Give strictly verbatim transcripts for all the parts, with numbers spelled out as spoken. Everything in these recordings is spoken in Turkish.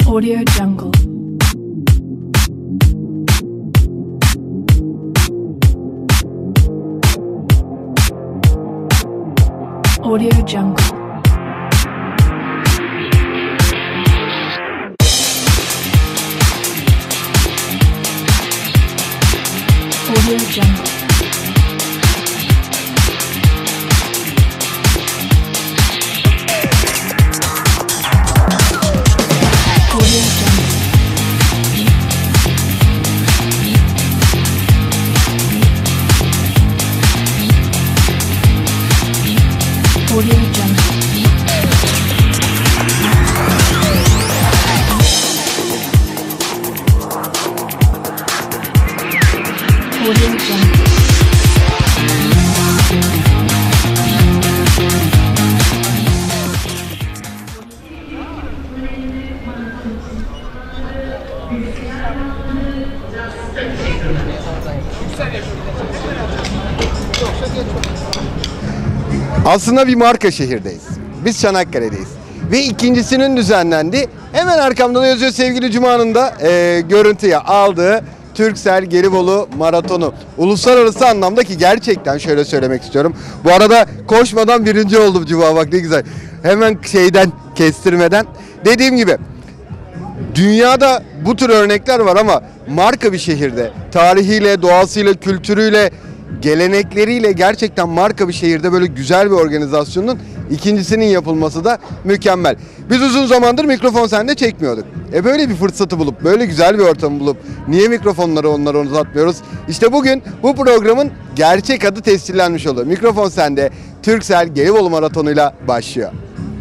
Audio Jungle. Audio Jungle. Audio Jungle. Audio Jungle. Audio Jungle. Aslında bir marka şehirdeyiz. Biz Çanakkale'deyiz. Ve ikincisinin düzenlendi. Hemen arkamda da yazıyor sevgili Cuma'nın da e, görüntüye aldığı Turkcell Gelibolu Maratonu. Uluslararası anlamda ki gerçekten şöyle söylemek istiyorum. Bu arada koşmadan birinci oldum Cuma, bak ne güzel. Hemen şeyden kestirmeden. Dediğim gibi dünyada bu tür örnekler var ama marka bir şehirde tarihiyle, doğasıyla, kültürüyle, gelenekleriyle gerçekten marka bir şehirde böyle güzel bir organizasyonun ikincisinin yapılması da mükemmel. Biz uzun zamandır Mikrofon Sen'de çekmiyorduk. E böyle bir fırsatı bulup, böyle güzel bir ortamı bulup niye mikrofonları onlara uzatmıyoruz? İşte bugün bu programın gerçek adı tescillenmiş oldu. Mikrofon Sen'de Turkcell Gelibolu Maratonu'yla başlıyor.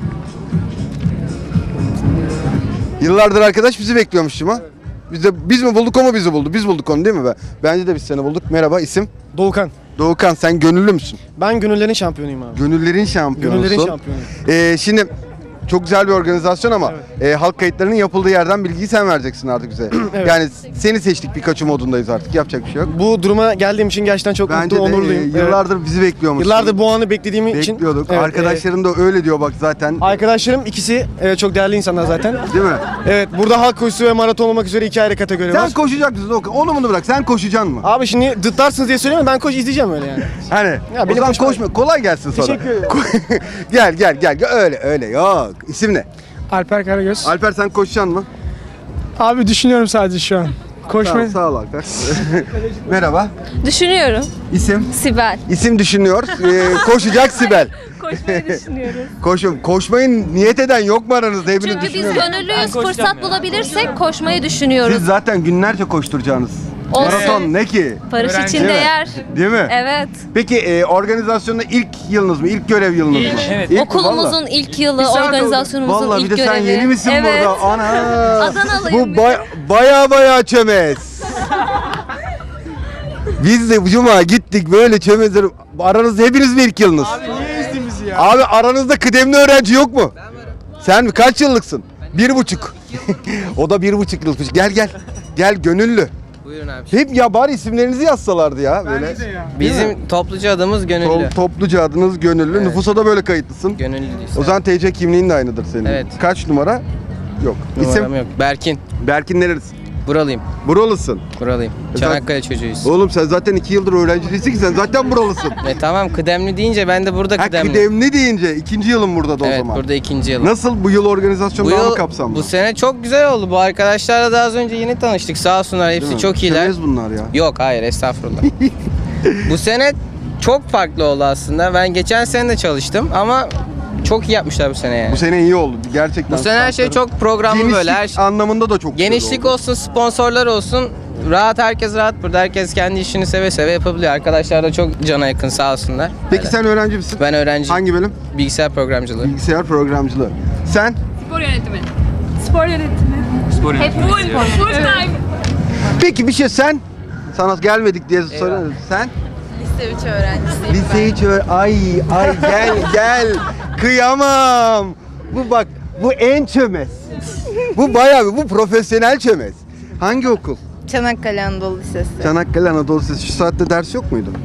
Yıllardır arkadaş bizi bekliyormuş Cuma. Biz de biz mi bulduk, o mu bizi buldu? Biz bulduk onu değil mi be? Bence de biz seni bulduk. Merhaba, isim? Doğukan. Doğukan, sen gönüllü müsün? Ben gönüllerin şampiyonuyum abi. Gönüllerin şampiyonusun. Gönüllerin şampiyonu. Ee, şimdi çok güzel bir organizasyon ama evet. e, halk kayıtlarının yapıldığı yerden bilgiyi sen vereceksin artık bize. Evet. Yani seni seçtik, Pikachu modundayız artık. Yapacak bir şey yok. Bu duruma geldiğim için gerçekten çok Bence mutlu, de, onurluyum. E, yıllardır evet. bizi bekliyormuşsun. Yıllardır bu anı beklediğim için. Bekliyorduk. Evet, Arkadaşların evet. da öyle diyor bak zaten. Arkadaşlarım ikisi e, çok değerli insanlar zaten. Değil mi? Evet, burada halk koşusu ve maraton olmak üzere iki ayrı kategori Sen var. Sen koşacak mısın Doğukan? Onu bunu bırak. Sen koşacaksın mı? Abi şimdi dıtlarsınız diye söylüyorum, ben koş izleyeceğim öyle yani. Hani? Ya, o zaman koşma. Kolay gelsin sonra. Teşekkür ederim. gel gel gel. Öyle öyle yok. İsim ne? Alper Karagöz. Alper, sen koşacaksın mı? Abi düşünüyorum sadece şu an. Koşmayı. Sağ, sağ ol Alper. Merhaba. Düşünüyorum. İsim? Sibel. İsim düşünüyor. Ee, koşacak Sibel. Koşmayı düşünüyoruz. Koşun. Koşmayın niyet eden yok mu aranızda? Hepiniz Çünkü biz düşünüyorsunuz. gönüllüyüz, fırsat bulabilirsek koşmayı düşünüyoruz. Siz zaten günlerce koşturacaksınız. Olsun. Maraton ne ki? Barış Öğrenci için değil mi? değer. Değil mi? Evet. Peki e, organizasyonda ilk yılınız mı? İlk görev yılınız mı? Evet. İlk mi? Okulumuzun Vallahi. ilk yılı, Bir saat oldu. organizasyonumuzun Vallahi ilk bir de görevi. sen yeni misin evet. burada? Ana. Adanalıyım Bu bir baya baya, baya çömez. Biz de bu cuma gittik böyle çömezler. Aranızda hepiniz mi ilk yılınız? Abi niye izdiniz ya? Abi aranızda kıdemli öğrenci yok mu? Ben varım. Sen mi? Kaç yıllıksın? Bir buçuk. O da bir buçuk yıllık. Gel gel. Gel gönüllü. Buyurun abi. Hep ya bari isimlerinizi yazsalardı ya böyle. Bizim topluca adımız Gönüllü. To- topluca adınız gönüllü. Evet. Nüfusa da böyle kayıtlısın. Gönüllüyüz. O zaman T C kimliğin de aynıdır senin. Evet. Kaç numara? Yok. Numaram İsim? yok. Berkin. Berkin nerelisin? Buralıyım. Buralısın. Buralıyım. Zaten- Çanakkale çocuğuyuz. Oğlum sen zaten iki yıldır öğrenci değilsin ki, sen zaten buralısın. E tamam, kıdemli deyince ben de burada Ha, kıdemli. kıdemli deyince ikinci yılın burada da o Evet, zaman. burada ikinci yıl. Nasıl bu yıl organizasyon Bu daha mı yıl, kapsamlı? bu sene çok güzel oldu. Bu arkadaşlarla da az önce yeni tanıştık. Sağ olsunlar, Değil hepsi mi? çok iyiler. Çömez bunlar ya. Yok, hayır, estağfurullah. Bu sene çok farklı oldu aslında. Ben geçen sene de çalıştım ama çok iyi yapmışlar bu sene yani. Bu sene iyi oldu gerçekten. Bu sene her şey çok programlı Genişlik böyle. Her şey. anlamında da çok güzel Genişlik oldu. olsun, sponsorlar olsun. Rahat, herkes rahat burada. Herkes kendi işini seve seve yapabiliyor. Arkadaşlar da çok cana yakın, sağ olsunlar. Peki Öyle. sen öğrenci misin? Ben öğrenciyim. Hangi bölüm? Bilgisayar programcılığı. Bilgisayar programcılığı. Sen? Spor yönetimi. Spor yönetimi. Spor yönetimi. Full, full time. Peki bir şey sen? Sana gelmedik diye soruyorum. Sen? Lise üç öğrencisiyim. Lise üç öğ- Ay ay gel gel. Kıyamam. Bu bak, bu en çömez. Bu bayağı bir, bu profesyonel çömez. Hangi okul? Çanakkale Anadolu Lisesi. Çanakkale Anadolu Lisesi. Şu saatte ders yok muydu?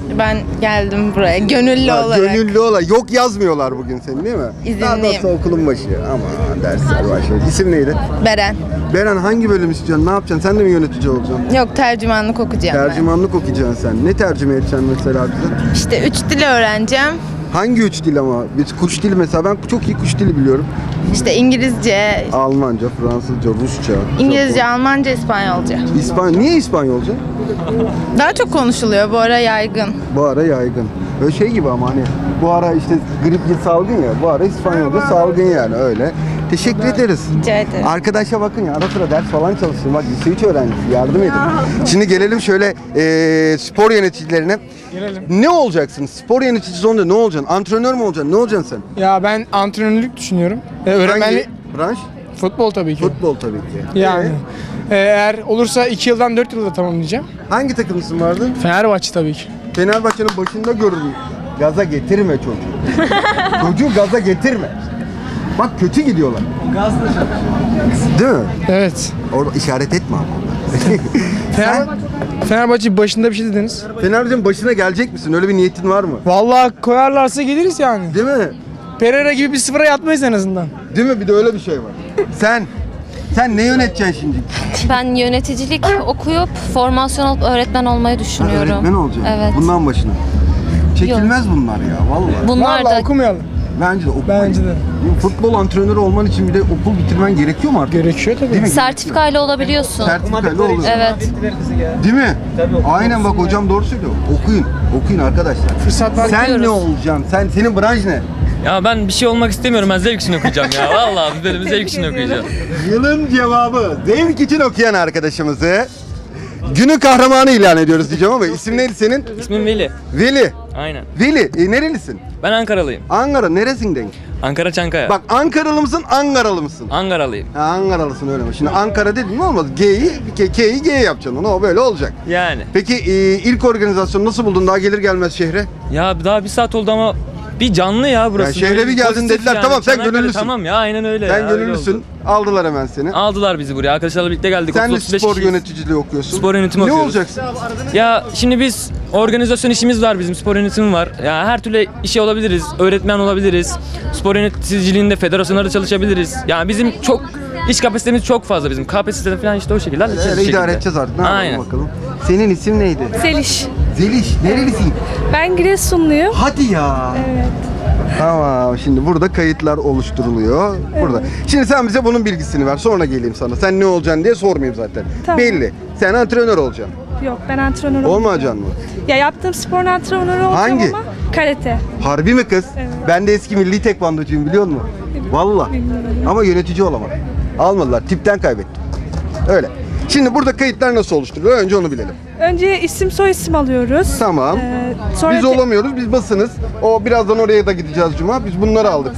Ben geldim buraya gönüllü Ha, olarak. Gönüllü ola. Yok yazmıyorlar bugün seni değil mi? Daha İzinliyim. doğrusu okulun başı. Ama dersler başlıyor. İsim neydi? Beren. Beren hangi bölüm istiyorsun? Ne yapacaksın? Sen de mi yönetici olacaksın? Yok tercümanlık okuyacağım ben. Tercümanlık okuyacaksın sen. Ne tercüme edeceksin mesela bize? İşte üç dil öğreneceğim. Hangi üç dil ama? Biz kuş dili mesela. Ben çok iyi kuş dili biliyorum. İşte İngilizce, Almanca, Fransızca, Rusça. İngilizce, Japon- Almanca, İspanyolca. İspanya. Niye İspanyolca? Daha çok konuşuluyor bu ara yaygın. Bu ara yaygın. Böyle şey gibi ama hani bu ara işte grip gibi salgın ya. Bu ara İspanyolca salgın yani öyle. Teşekkür ederiz. Rica ederim. Arkadaşa bakın ya ara sıra ders falan çalışın. Bak lise üç öğrencisi yardım edin. Şimdi gelelim şöyle eee, spor yöneticilerine. Gelelim. Ne olacaksın? Spor yöneticisi olunca ne olacaksın? Antrenör mü olacaksın? Ne olacaksın sen? Ya ben antrenörlük düşünüyorum. E, öğretmenlik, Hangi branş? futbol tabii ki. Futbol tabii ki. Yani. Ee, E, eğer olursa iki yıldan dört yılda tamamlayacağım. hangi takımlısın vardı? Fenerbahçe tabii ki. Fenerbahçe'nin başında görürüm. Gaza getirme çocuğu. Çocuğu gaza getirme. Bak kötü gidiyorlar. Değil mi? Evet. Orada işaret etme ama. Fener, Fenerbahçe başında bir şey dediniz. Fenerbahçe'nin başına gelecek misin? Öyle bir niyetin var mı? Vallahi koyarlarsa geliriz yani. Değil mi? Pereira gibi bir sıfıra yatmayız en azından. Değil mi? Bir de öyle bir şey var. Sen, sen ne yöneteceksin şimdi? Ben yöneticilik okuyup formasyon alıp öğretmen olmayı Ha, düşünüyorum. öğretmen olacaksın. Evet. Bundan başına. Çekilmez bunlar ya vallahi. Bunlar Vallahi da okumayalım. Bence de okumayın. Bence de. Futbol antrenörü olman için bir de okul bitirmen gerekiyor mu artık? Gerekiyor tabii. Değil mi? sertifikayla olabiliyorsun. Sertifikalı olur. Evet. Değil mi? Aynen bak hocam doğru söylüyor. Okuyun. Okuyun arkadaşlar. Fırsat var. Sen Okuyoruz. ne olacaksın? Sen senin branş ne? Ya ben bir şey olmak istemiyorum. Ben zevk için okuyacağım ya. Vallahi biz böyle bir zevk için okuyacağım. Yılın cevabı zevk için okuyan arkadaşımızı günün kahramanı ilan ediyoruz diyeceğim ama isim neydi senin? İsmim Veli. Veli. Aynen. Veli e, nerelisin? Ben Ankaralıyım. Ankara neresinden? Ankara Çankaya. Bak Ankaralı mısın Ankaralı mısın? Ankaralıyım. Ha, Ankaralısın öyle mi? Şimdi Ankara dedin mi olmaz? G'yi K- K'yi G yapacaksın onu o böyle olacak. Yani. Peki e, ilk organizasyonu nasıl buldun daha gelir gelmez şehre? Ya daha bir saat oldu ama bir canlı ya burası. Ya şehre Böyle bir geldin pozitif dediler, tamam, sen Çanakkale, gönüllüsün. Tamam ya aynen öyle Sen ya. öyle gönüllüsün oldu. aldılar hemen seni. Aldılar bizi buraya. Arkadaşlarla birlikte geldik. Sen de otuz otuz beş spor kişiyiz. yöneticiliği okuyorsun. Spor yönetimi ne okuyoruz. olacaksın? Ya şimdi biz organizasyon işimiz var bizim. Spor yönetimi var. Ya her türlü işe olabiliriz. Öğretmen olabiliriz. Spor yöneticiliğinde federasyonlarda çalışabiliriz. Yani bizim çok iş kapasitemiz çok fazla bizim. K P S S'de falan işte o şekilde halledeceğiz. Öyle bir idare şekilde. edeceğiz artık. Ne yapalım Aynen. bakalım. Senin isim neydi? Zeliş. Zeliş. Nerelisin? Ben Giresunluyum. Hadi ya. Evet. Tamam şimdi burada kayıtlar oluşturuluyor. Burada. Şimdi sen bize bunun bilgisini ver. Sonra geleyim sana. Sen ne olacaksın diye sormayayım zaten. Tamam. Belli. Sen antrenör olacaksın. Yok ben antrenör olacağım. Olmayacaksın mı? Ya yaptığım spor antrenörü olacağım Hangi? ama karate. Harbi mi kız? Evet. Ben de eski milli tekvandocuyum biliyor musun? Valla. Ama yönetici olamadım. Almadılar. Tipten kaybettim. Öyle. Şimdi burada kayıtlar nasıl oluşturuluyor? Önce onu bilelim. Önce isim soy isim alıyoruz. Tamam. Ee, sonra Biz te- olamıyoruz. Biz basınız. O birazdan oraya da gideceğiz cuma. Biz bunları aldık.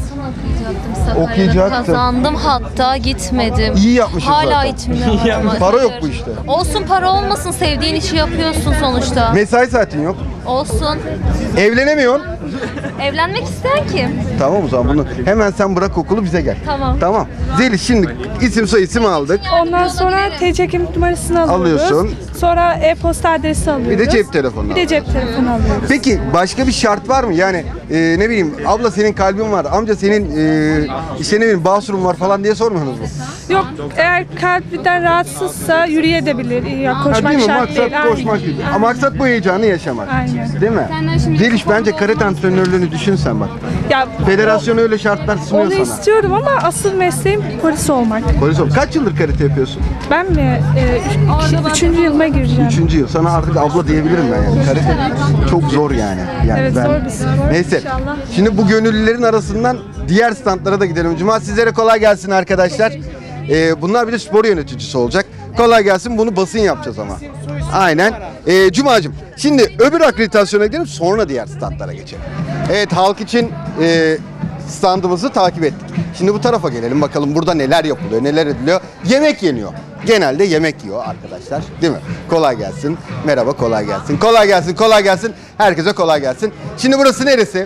Okuyacaktın. Kazandım hatta gitmedim. İyi yapmışız Hala zaten. içimde var ama. Para yok Hayır. bu işte. Olsun para olmasın sevdiğin işi yapıyorsun sonuçta. Mesai saatin yok. Olsun. Evlenemiyorsun. Evlenmek isteyen kim? Tamam o zaman bunu hemen sen bırak okulu bize gel. Tamam. Tamam. Zeliş şimdi isim soy isim aldık. Ondan sonra T C kimlik numarasını alıyoruz. Alıyorsun. Sonra e-posta adresi alıyoruz. Bir de cep telefonu Bir de cep telefonu alıyoruz. Peki başka bir şart var mı? Yani e, ne bileyim abla senin kalbin var, amca senin e, işte ne bileyim basurun var falan diye sormuyorsunuz mu? Yok eğer kalpten rahatsızsa yürüyebilir. Ya Ha, koşmak değil mi? şart Maksat değil. koşmak değil. Ama maksat bu heyecanı yaşamak. Aynen. Değil mi? Zeliş bence karate antrenörlüğünü düşünsen bak. Ya Federasyon öyle şartlar sunuyor onu sana. istiyorum ama asıl mesleğim polis olmak. Polis ol. Kaç yıldır karate yapıyorsun? Ben mi? E, üç- iki- üçüncü yılıma gireceğim. Üçüncü yıl. Sana artık abla diyebilirim ben yani. Karate çok zor yani. yani Evet, ben... zor bir spor. Neyse. İnşallah. Şimdi bu gönüllülerin arasından diğer standlara da gidelim. Cuma sizlere kolay gelsin arkadaşlar. Ee, bunlar bir de spor yöneticisi olacak. Kolay gelsin. Bunu basın yapacağız ama. Aynen. Ee, Cuma'cığım şimdi öbür akreditasyona gidelim sonra diğer standlara geçelim. Evet halk için e, standımızı takip ettik. Şimdi bu tarafa gelelim bakalım burada neler yapılıyor, neler ediliyor. Yemek yeniyor. Genelde yemek yiyor arkadaşlar değil mi? Kolay gelsin. Merhaba kolay gelsin. Kolay gelsin, kolay gelsin. Herkese kolay gelsin. Şimdi burası neresi?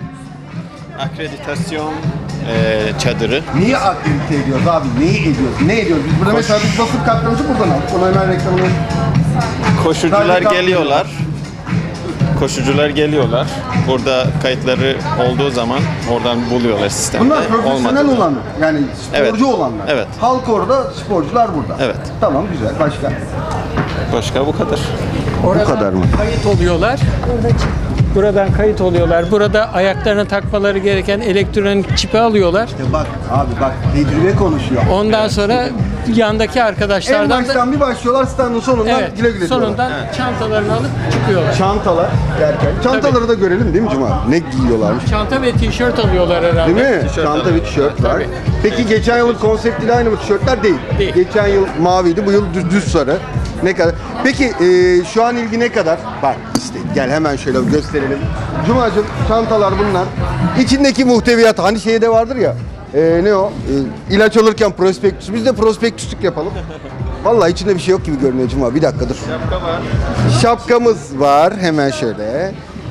Akreditasyon eee, çadırı. Neyi akredite ediyoruz abi? Neyi ediyoruz? Ne ediyoruz? Biz burada mesela biz basın kartlarımızı buradan aldık. Ona hemen reklamını... Koşucular Sadece geliyorlar. koşucular geliyorlar. Burada kayıtları olduğu zaman oradan buluyorlar sistemde. Bunlar profesyonel Olmadı. olanlar. Yani sporcu Evet. olanlar. Evet. Halk orada, sporcular burada. Evet. Tamam, güzel. Başka? Başka bu kadar. Bu kadar mı? Kayıt oluyorlar. Buradan kayıt oluyorlar. Burada ayaklarına takmaları gereken elektronik çipi alıyorlar. Ya bak abi bak, tecrübe konuşuyor. Ondan sonra yandaki En arkadaşlardan da baştan bir başlıyorlar, standın sonundan evet, güle güle diyorlar. sonundan çantalarını alıp çıkıyorlar. Çantalar derken. Çantaları da görelim değil mi Cuma? Ne giyiyorlarmış? Çanta ve tişört alıyorlar herhalde. Değil mi? Çanta ve tişört var. Tabii. Peki geçen yılın konseptiyle aynı mı tişörtler? Değil. Değil. Geçen yıl maviydi, bu yıl düz, düz sarı. Ne kadar? Peki e, şu an ilgi ne kadar? Bak işte gel hemen şöyle gösterelim. Cuma'cığım çantalar bunlar. İçindeki muhteviyat hani şeyde vardır ya. e, ne o? E, ilaç alırken prospektüs. Biz de prospektüslük yapalım. Vallahi içinde bir şey yok gibi görünüyor Cuma. Bir dakika dur. Şapka var. Şapkamız var hemen şöyle.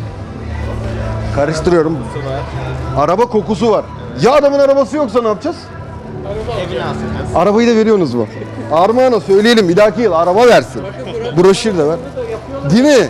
Karıştırıyorum. Araba kokusu var. Ya adamın arabası yoksa ne yapacağız? Arabayı da veriyorsunuz mu? Armağan'a söyleyelim bir dahaki yıl araba versin. Broşür de var. Değil mi?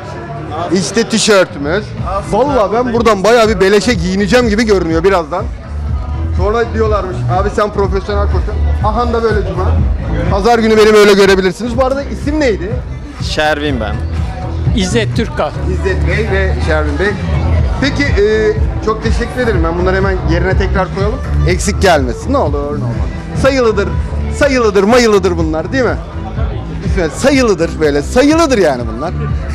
İşte tişörtümüz. Vallahi ben buradan bayağı bir beleşe giyineceğim gibi görünüyor birazdan. Sonra diyorlarmış abi sen profesyonel koşun. Ahan da böyle Cuma. Pazar günü beni böyle görebilirsiniz. Bu arada isim neydi? Şervin ben. İzzet Türkal. İzzet Bey ve Şervin Bey. Peki e, çok teşekkür ederim. Ben bunları hemen yerine tekrar koyalım. Eksik gelmesin. Ne olur ne olmaz. Sayılıdır, sayılıdır, mayılıdır bunlar değil mi? İsmet sayılıdır böyle. Sayılıdır yani bunlar.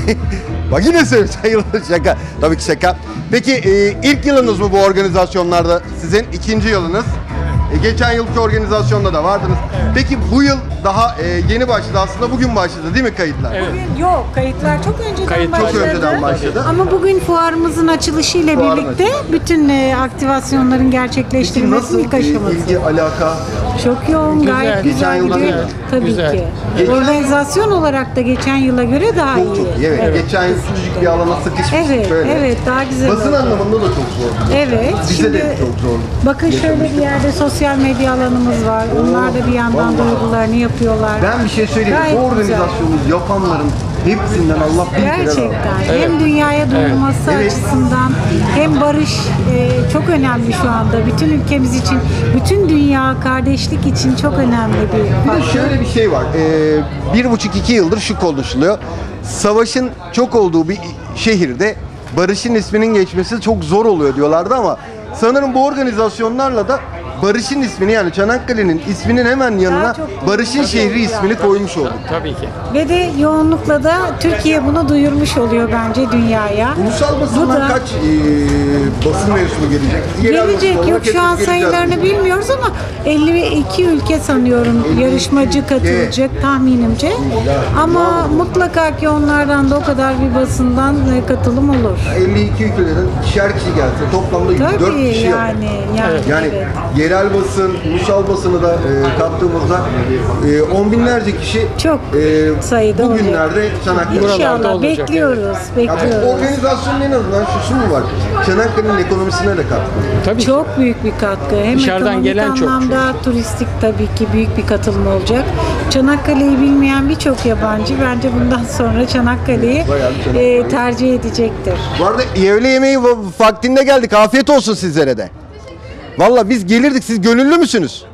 Bak yine söylüyorum sayılıdır şaka. Tabii ki şaka. Peki e, ilk yılınız mı bu organizasyonlarda sizin? İkinci yılınız. E, geçen yılki organizasyonda da vardınız. Peki bu yıl daha e, yeni başladı aslında. Bugün başladı değil mi kayıtlar? Bugün yok, kayıtlar çok önceden Kayıtlar başladı. Çok önceden başladı. Ama bugün fuarımızın açılışıyla Fuarın birlikte açılışı. bütün e, aktivasyonların Peki gerçekleştirilmesi nasıl ilk e, aşaması. ilgi, alaka? Çok yoğun, Güzel. gayet Geçen güzel yıldan gidiyor. iyi. Tabii Güzel. ki. Geçen- Organizasyon olarak da geçen yıla göre daha Çok iyi. çok iyi. Evet. Geçen yıl küçücük bir alana sıkışmıştık Evet, böyle. evet, daha güzel Basın oldu. anlamında da çok zor. Evet. Bize de şimdi çok zor. bakın şöyle bir yerde sosyal medya alanımız var. Onlar da bir yandan vallahi. duygularını yapıyorlar. Ben bir şey söyleyeyim. Gayet Bu güzel. organizasyonu yapanların hepsinden Allah bin kere razı olsun. Gerçekten. Hem dünyaya duyulması Evet. açısından hem barış e, çok önemli şu anda. Bütün ülkemiz için, bütün dünya kardeşlik için çok önemli bir Bir de faktör. şöyle bir şey var. Ee, bir buçuk iki yıldır şu konuşuluyor. Savaşın çok olduğu bir şehirde barışın isminin geçmesi çok zor oluyor diyorlardı ama sanırım bu organizasyonlarla da barışın ismini yani Çanakkale'nin isminin hemen yanına çok barışın duyulur. şehri ismini koymuş olduk. Tabii ki. Ve de yoğunlukla da Türkiye bunu duyurmuş oluyor bence dünyaya. Ulusal Bu basından da- kaç ee, basın mensubu gelecek? Yerel Gelecek basın yok olarak şu an hepimiz geleceğiz. sayılarını bilmiyoruz ama elli iki ülke sanıyorum yarışmacı katılacak tahminimce. Ama mutlaka ki onlardan da o kadar bir basından e, katılım olur. elli iki ülkeden ikişer kişi gelse toplamda yüz dört Tabii kişi yapar. yani yani, Yani evet. yerel basın, ulusal basını da e, kattığımızda e, on binlerce kişi Çok e, sayıda bugünlerde Çanakkale. İnşallah olacak, bekliyoruz, Ya bu bekliyoruz. organizasyonun en azından şu şu mu var? Çanakkale'nin ekonomisine de katkı. Tabii ki. Çok büyük bir katkı. Hem Dışarıdan ekonomik gelen çok anlamda turistik tabii ki büyük bir katılım olacak. Çanakkale'yi bilmeyen birçok yabancı bence bundan sonra Çanakkale'yi Bayağı bir Çanakkale. e, tercih edecektir. Bu arada öğle yemeği va- vaktinde geldik. Afiyet olsun sizlere de. Valla biz gelirdik. Siz gönüllü müsünüz?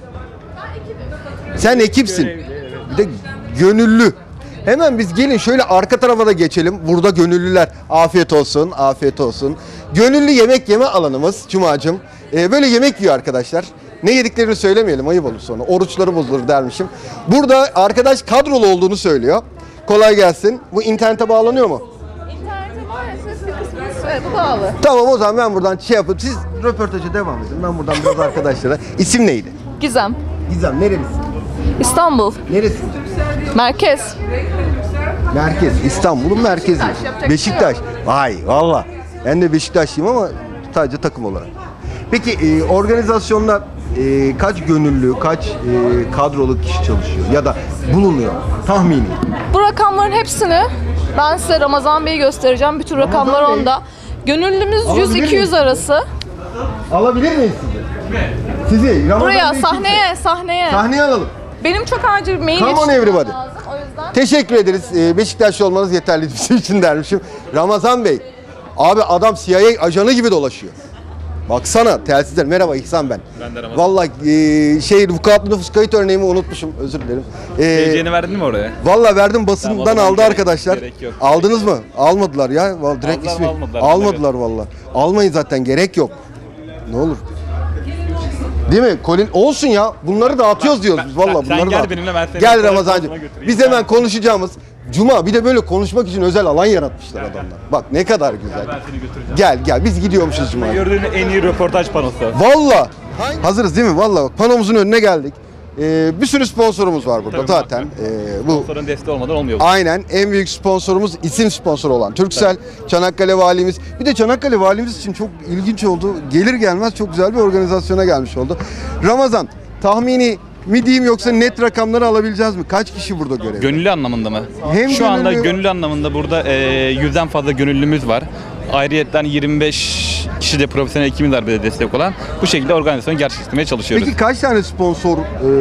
Sen ekipsin. Bir de gönüllü. Hemen biz gelin şöyle arka tarafa da geçelim. Burada gönüllüler. Afiyet olsun, afiyet olsun. Gönüllü yemek yeme alanımız Cuma'cığım. Ee, böyle yemek yiyor arkadaşlar. Ne yediklerini söylemeyelim, ayıp olur sonra. Oruçları bozulur dermişim. Burada arkadaş kadrolu olduğunu söylüyor. Kolay gelsin. Bu internete bağlanıyor mu? İnternete maalesef bir kısmı bağlı. Tamam o zaman ben buradan şey yapıp siz röportaja devam edin. Ben buradan biraz arkadaşlara. İsim neydi? Gizem. Gizem nerelisin? İstanbul. Neresi? Merkez. Merkez. İstanbul'un merkezi. Beşiktaş. Vay valla. Ben de Beşiktaşlıyım ama sadece takım olarak. Peki e, organizasyonda e, kaç gönüllü, kaç e, kadrolu kişi çalışıyor ya da bulunuyor tahmini? Bu rakamların hepsini ben size Ramazan Bey'i göstereceğim. Bütün rakamlar Ramazan Bey. onda. Gönüllümüz Alabilir yüz iki yüz miyim? arası. Alabilir miyiz sizi? Sizi Ramazan Buraya Bey sahneye, kimse? sahneye. Sahneye alalım. Benim çok acil bir mail Come on yetiştirmem everybody. lazım. O yüzden Teşekkür ederiz. Ee, Beşiktaşlı olmanız yeterli bizim için dermişim. Ramazan Bey, abi adam C I A ajanı gibi dolaşıyor. Baksana telsizler. Merhaba İhsan ben. Ben de Ramazan. Vallahi e, şey vukuatlı nüfus kayıt örneğimi unutmuşum. Özür dilerim. Ee, T C'ni verdin mi oraya? Vallahi verdim, basından Tamam, o zaman aldı gerek- arkadaşlar. gerek yok. Aldınız mı? Almadılar ya. Vallahi direkt Aldılar ismi. mı, almadılar? Almadılar vallahi. Almayın zaten, gerek yok. Ne olur. Değil mi? Colin olsun ya. Bunları dağıtıyoruz diyoruz biz vallahi. sen Bunları gel dağıt- benimle, ben seni Gel sonra Ramazancığım. salona götüreyim. Biz hemen konuşacağımız Cuma, bir de böyle konuşmak için özel alan yaratmışlar adamlar. Bak ne kadar güzel. Ben seni götüreceğim. Gel gel biz gidiyormuşuz Cuma'ya. Gördüğün en iyi röportaj panosu. Valla. Hazırız değil mi? Valla bak panomuzun önüne geldik. Ee, bir sürü sponsorumuz var burada Tabii, zaten. Ee, bu Sponsorun desteği olmadan olmuyor. aynen en büyük sponsorumuz, isim sponsoru olan Turkcell, Çanakkale Valimiz. Bir de Çanakkale Valimiz için çok ilginç oldu. Gelir gelmez çok güzel bir organizasyona gelmiş oldu. Ramazan, tahmini mi diyeyim yoksa net rakamları alabileceğiz mi? Kaç kişi burada görevli? Gönüllü anlamında mı? Hem Şu anda gönüllü- gönüllü anlamında burada e, yüzden fazla gönüllümüz var. Ayrıyetten yirmi beş kişi de profesyonel ekibimiz var bize destek olan. Bu şekilde organizasyonu gerçekleştirmeye çalışıyoruz. Peki kaç tane sponsor e,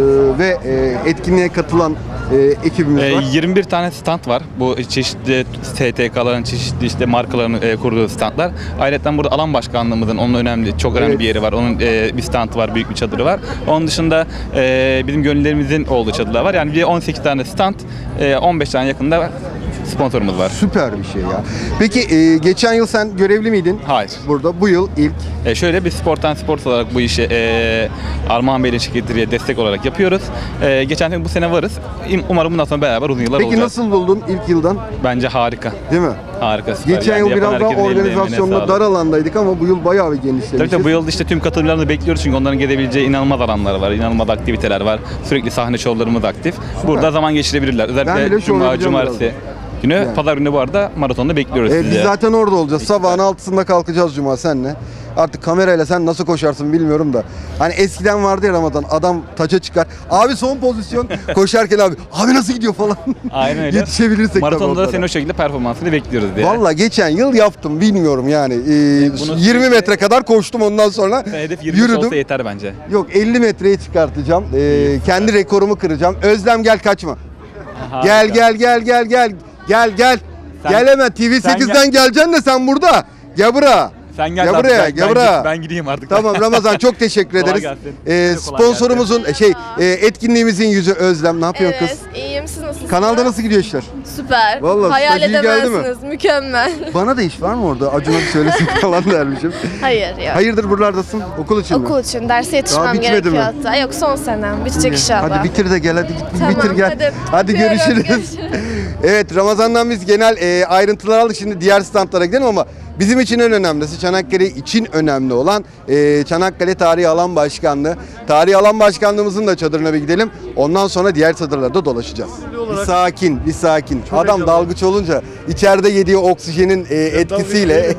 ve e, etkinliğe katılan e, ekibimiz E, var? yirmi bir tane stand var. Bu çeşitli S T K'ların, çeşitli işte markaların e, kurduğu standlar. Ayrıca burada alan başkanlığımızın onun önemli, çok önemli Evet. bir yeri var. Onun e, bir standı var, büyük bir çadırı var. Onun dışında e, bizim gönüllerimizin olduğu çadırlar var. Yani bir on sekiz tane stand, e, on beş tane yakında sponsorumuz var. Süper bir şey ya. Peki e, geçen yıl sen görevli miydin? Hayır. Burada bu yıl ilk. E, şöyle biz Sportan Sport olarak bu işi e, Armağan Bey'in şirketiyle destek olarak yapıyoruz. E, geçen sene bu sene varız. İm- Umarım bundan sonra beraber uzun yıllar Peki olacağız. nasıl buldun ilk yıldan? Bence harika. Değil mi? Harika, süper. Geçen Yani yıl yapan biraz daha herkesin eline, emeğine organizasyonda sağlık. dar alandaydık ama bu yıl bayağı bir genişlemişiz. Tabii tabii bu yıl işte tüm katılımcılarını bekliyoruz çünkü onların gelebileceği inanılmaz alanlar var, inanılmaz aktiviteler var. Sürekli sahne şovlarımız aktif. Burada zaman geçirebilirler. Ben bile Özellikle şov Cuma, yapacağım Cumartesi birazdan. günü, Yani. Pazar günü bu arada maratonda bekliyoruz Ee, sizi. biz zaten orada olacağız. Sabahın altısında kalkacağız Cuma seninle. Artık kamerayla sen nasıl koşarsın bilmiyorum da. Hani eskiden vardı ya Ramazan, adam taça çıkar. Abi son pozisyon koşarken abi. Abi nasıl gidiyor falan. Aynen öyle. Yetişebilirsek tabii Maratonda da ortada. seni o şekilde performansını bekliyoruz diye. Valla geçen yıl yaptım bilmiyorum yani. Ee, bunu yirmi metre kadar koştum ondan sonra Hedef yirmi beş yürüdüm. olsa yeter bence. Yok elli metreye çıkartacağım. Ee, kendi rekorumu kıracağım. Özlem gel kaçma. Gel Harika. gel gel gel gel. Gel gel. Sen- gel hemen T V sen sekizden geleceksin de sen burada. Gel buraya. Sen gel, Gel artık, buraya, ben, gel ben, buraya. Ben gideyim artık. Tamam Ramazan çok teşekkür Kolay ederiz. gelsin. Ee, Kolay sponsorumuzun e, şey e, etkinliğimizin yüzü Özlem. Ne yapıyorsun Evet, kız? iyiyim. Siz nasılsınız? Kanalda nasıl gidiyor işler? Süper. Vallahi Hayal staj iyi geldi mi? edemezsiniz. Mükemmel. Bana da iş var mı orada? Acun'a bir söylesin falan dermişim. Hayır yok. Hayırdır buralardasın? Okul için mi? Okul için derse yetişmem bitmedi gerekiyor mi? hatta. Yok son senem. Bitecek inşallah. Hadi bitir de gel hadi git Tamam, bitir gel. hadi. Hadi, Öpüyorum, görüşürüz. görüşürüz. Evet Ramazan'dan biz genel e, ayrıntılar aldık. Şimdi diğer standlara gidelim ama bizim için en önemlisi, Çanakkale için önemli olan e, Çanakkale Tarihi Alan Başkanlığı. Tarihi Alan Başkanlığımızın da çadırına bir gidelim. Ondan sonra diğer çadırlarda dolaşacağız. Bir sakin, bir sakin. Adam dalgıç olunca içeride yediği oksijenin e, etkisiyle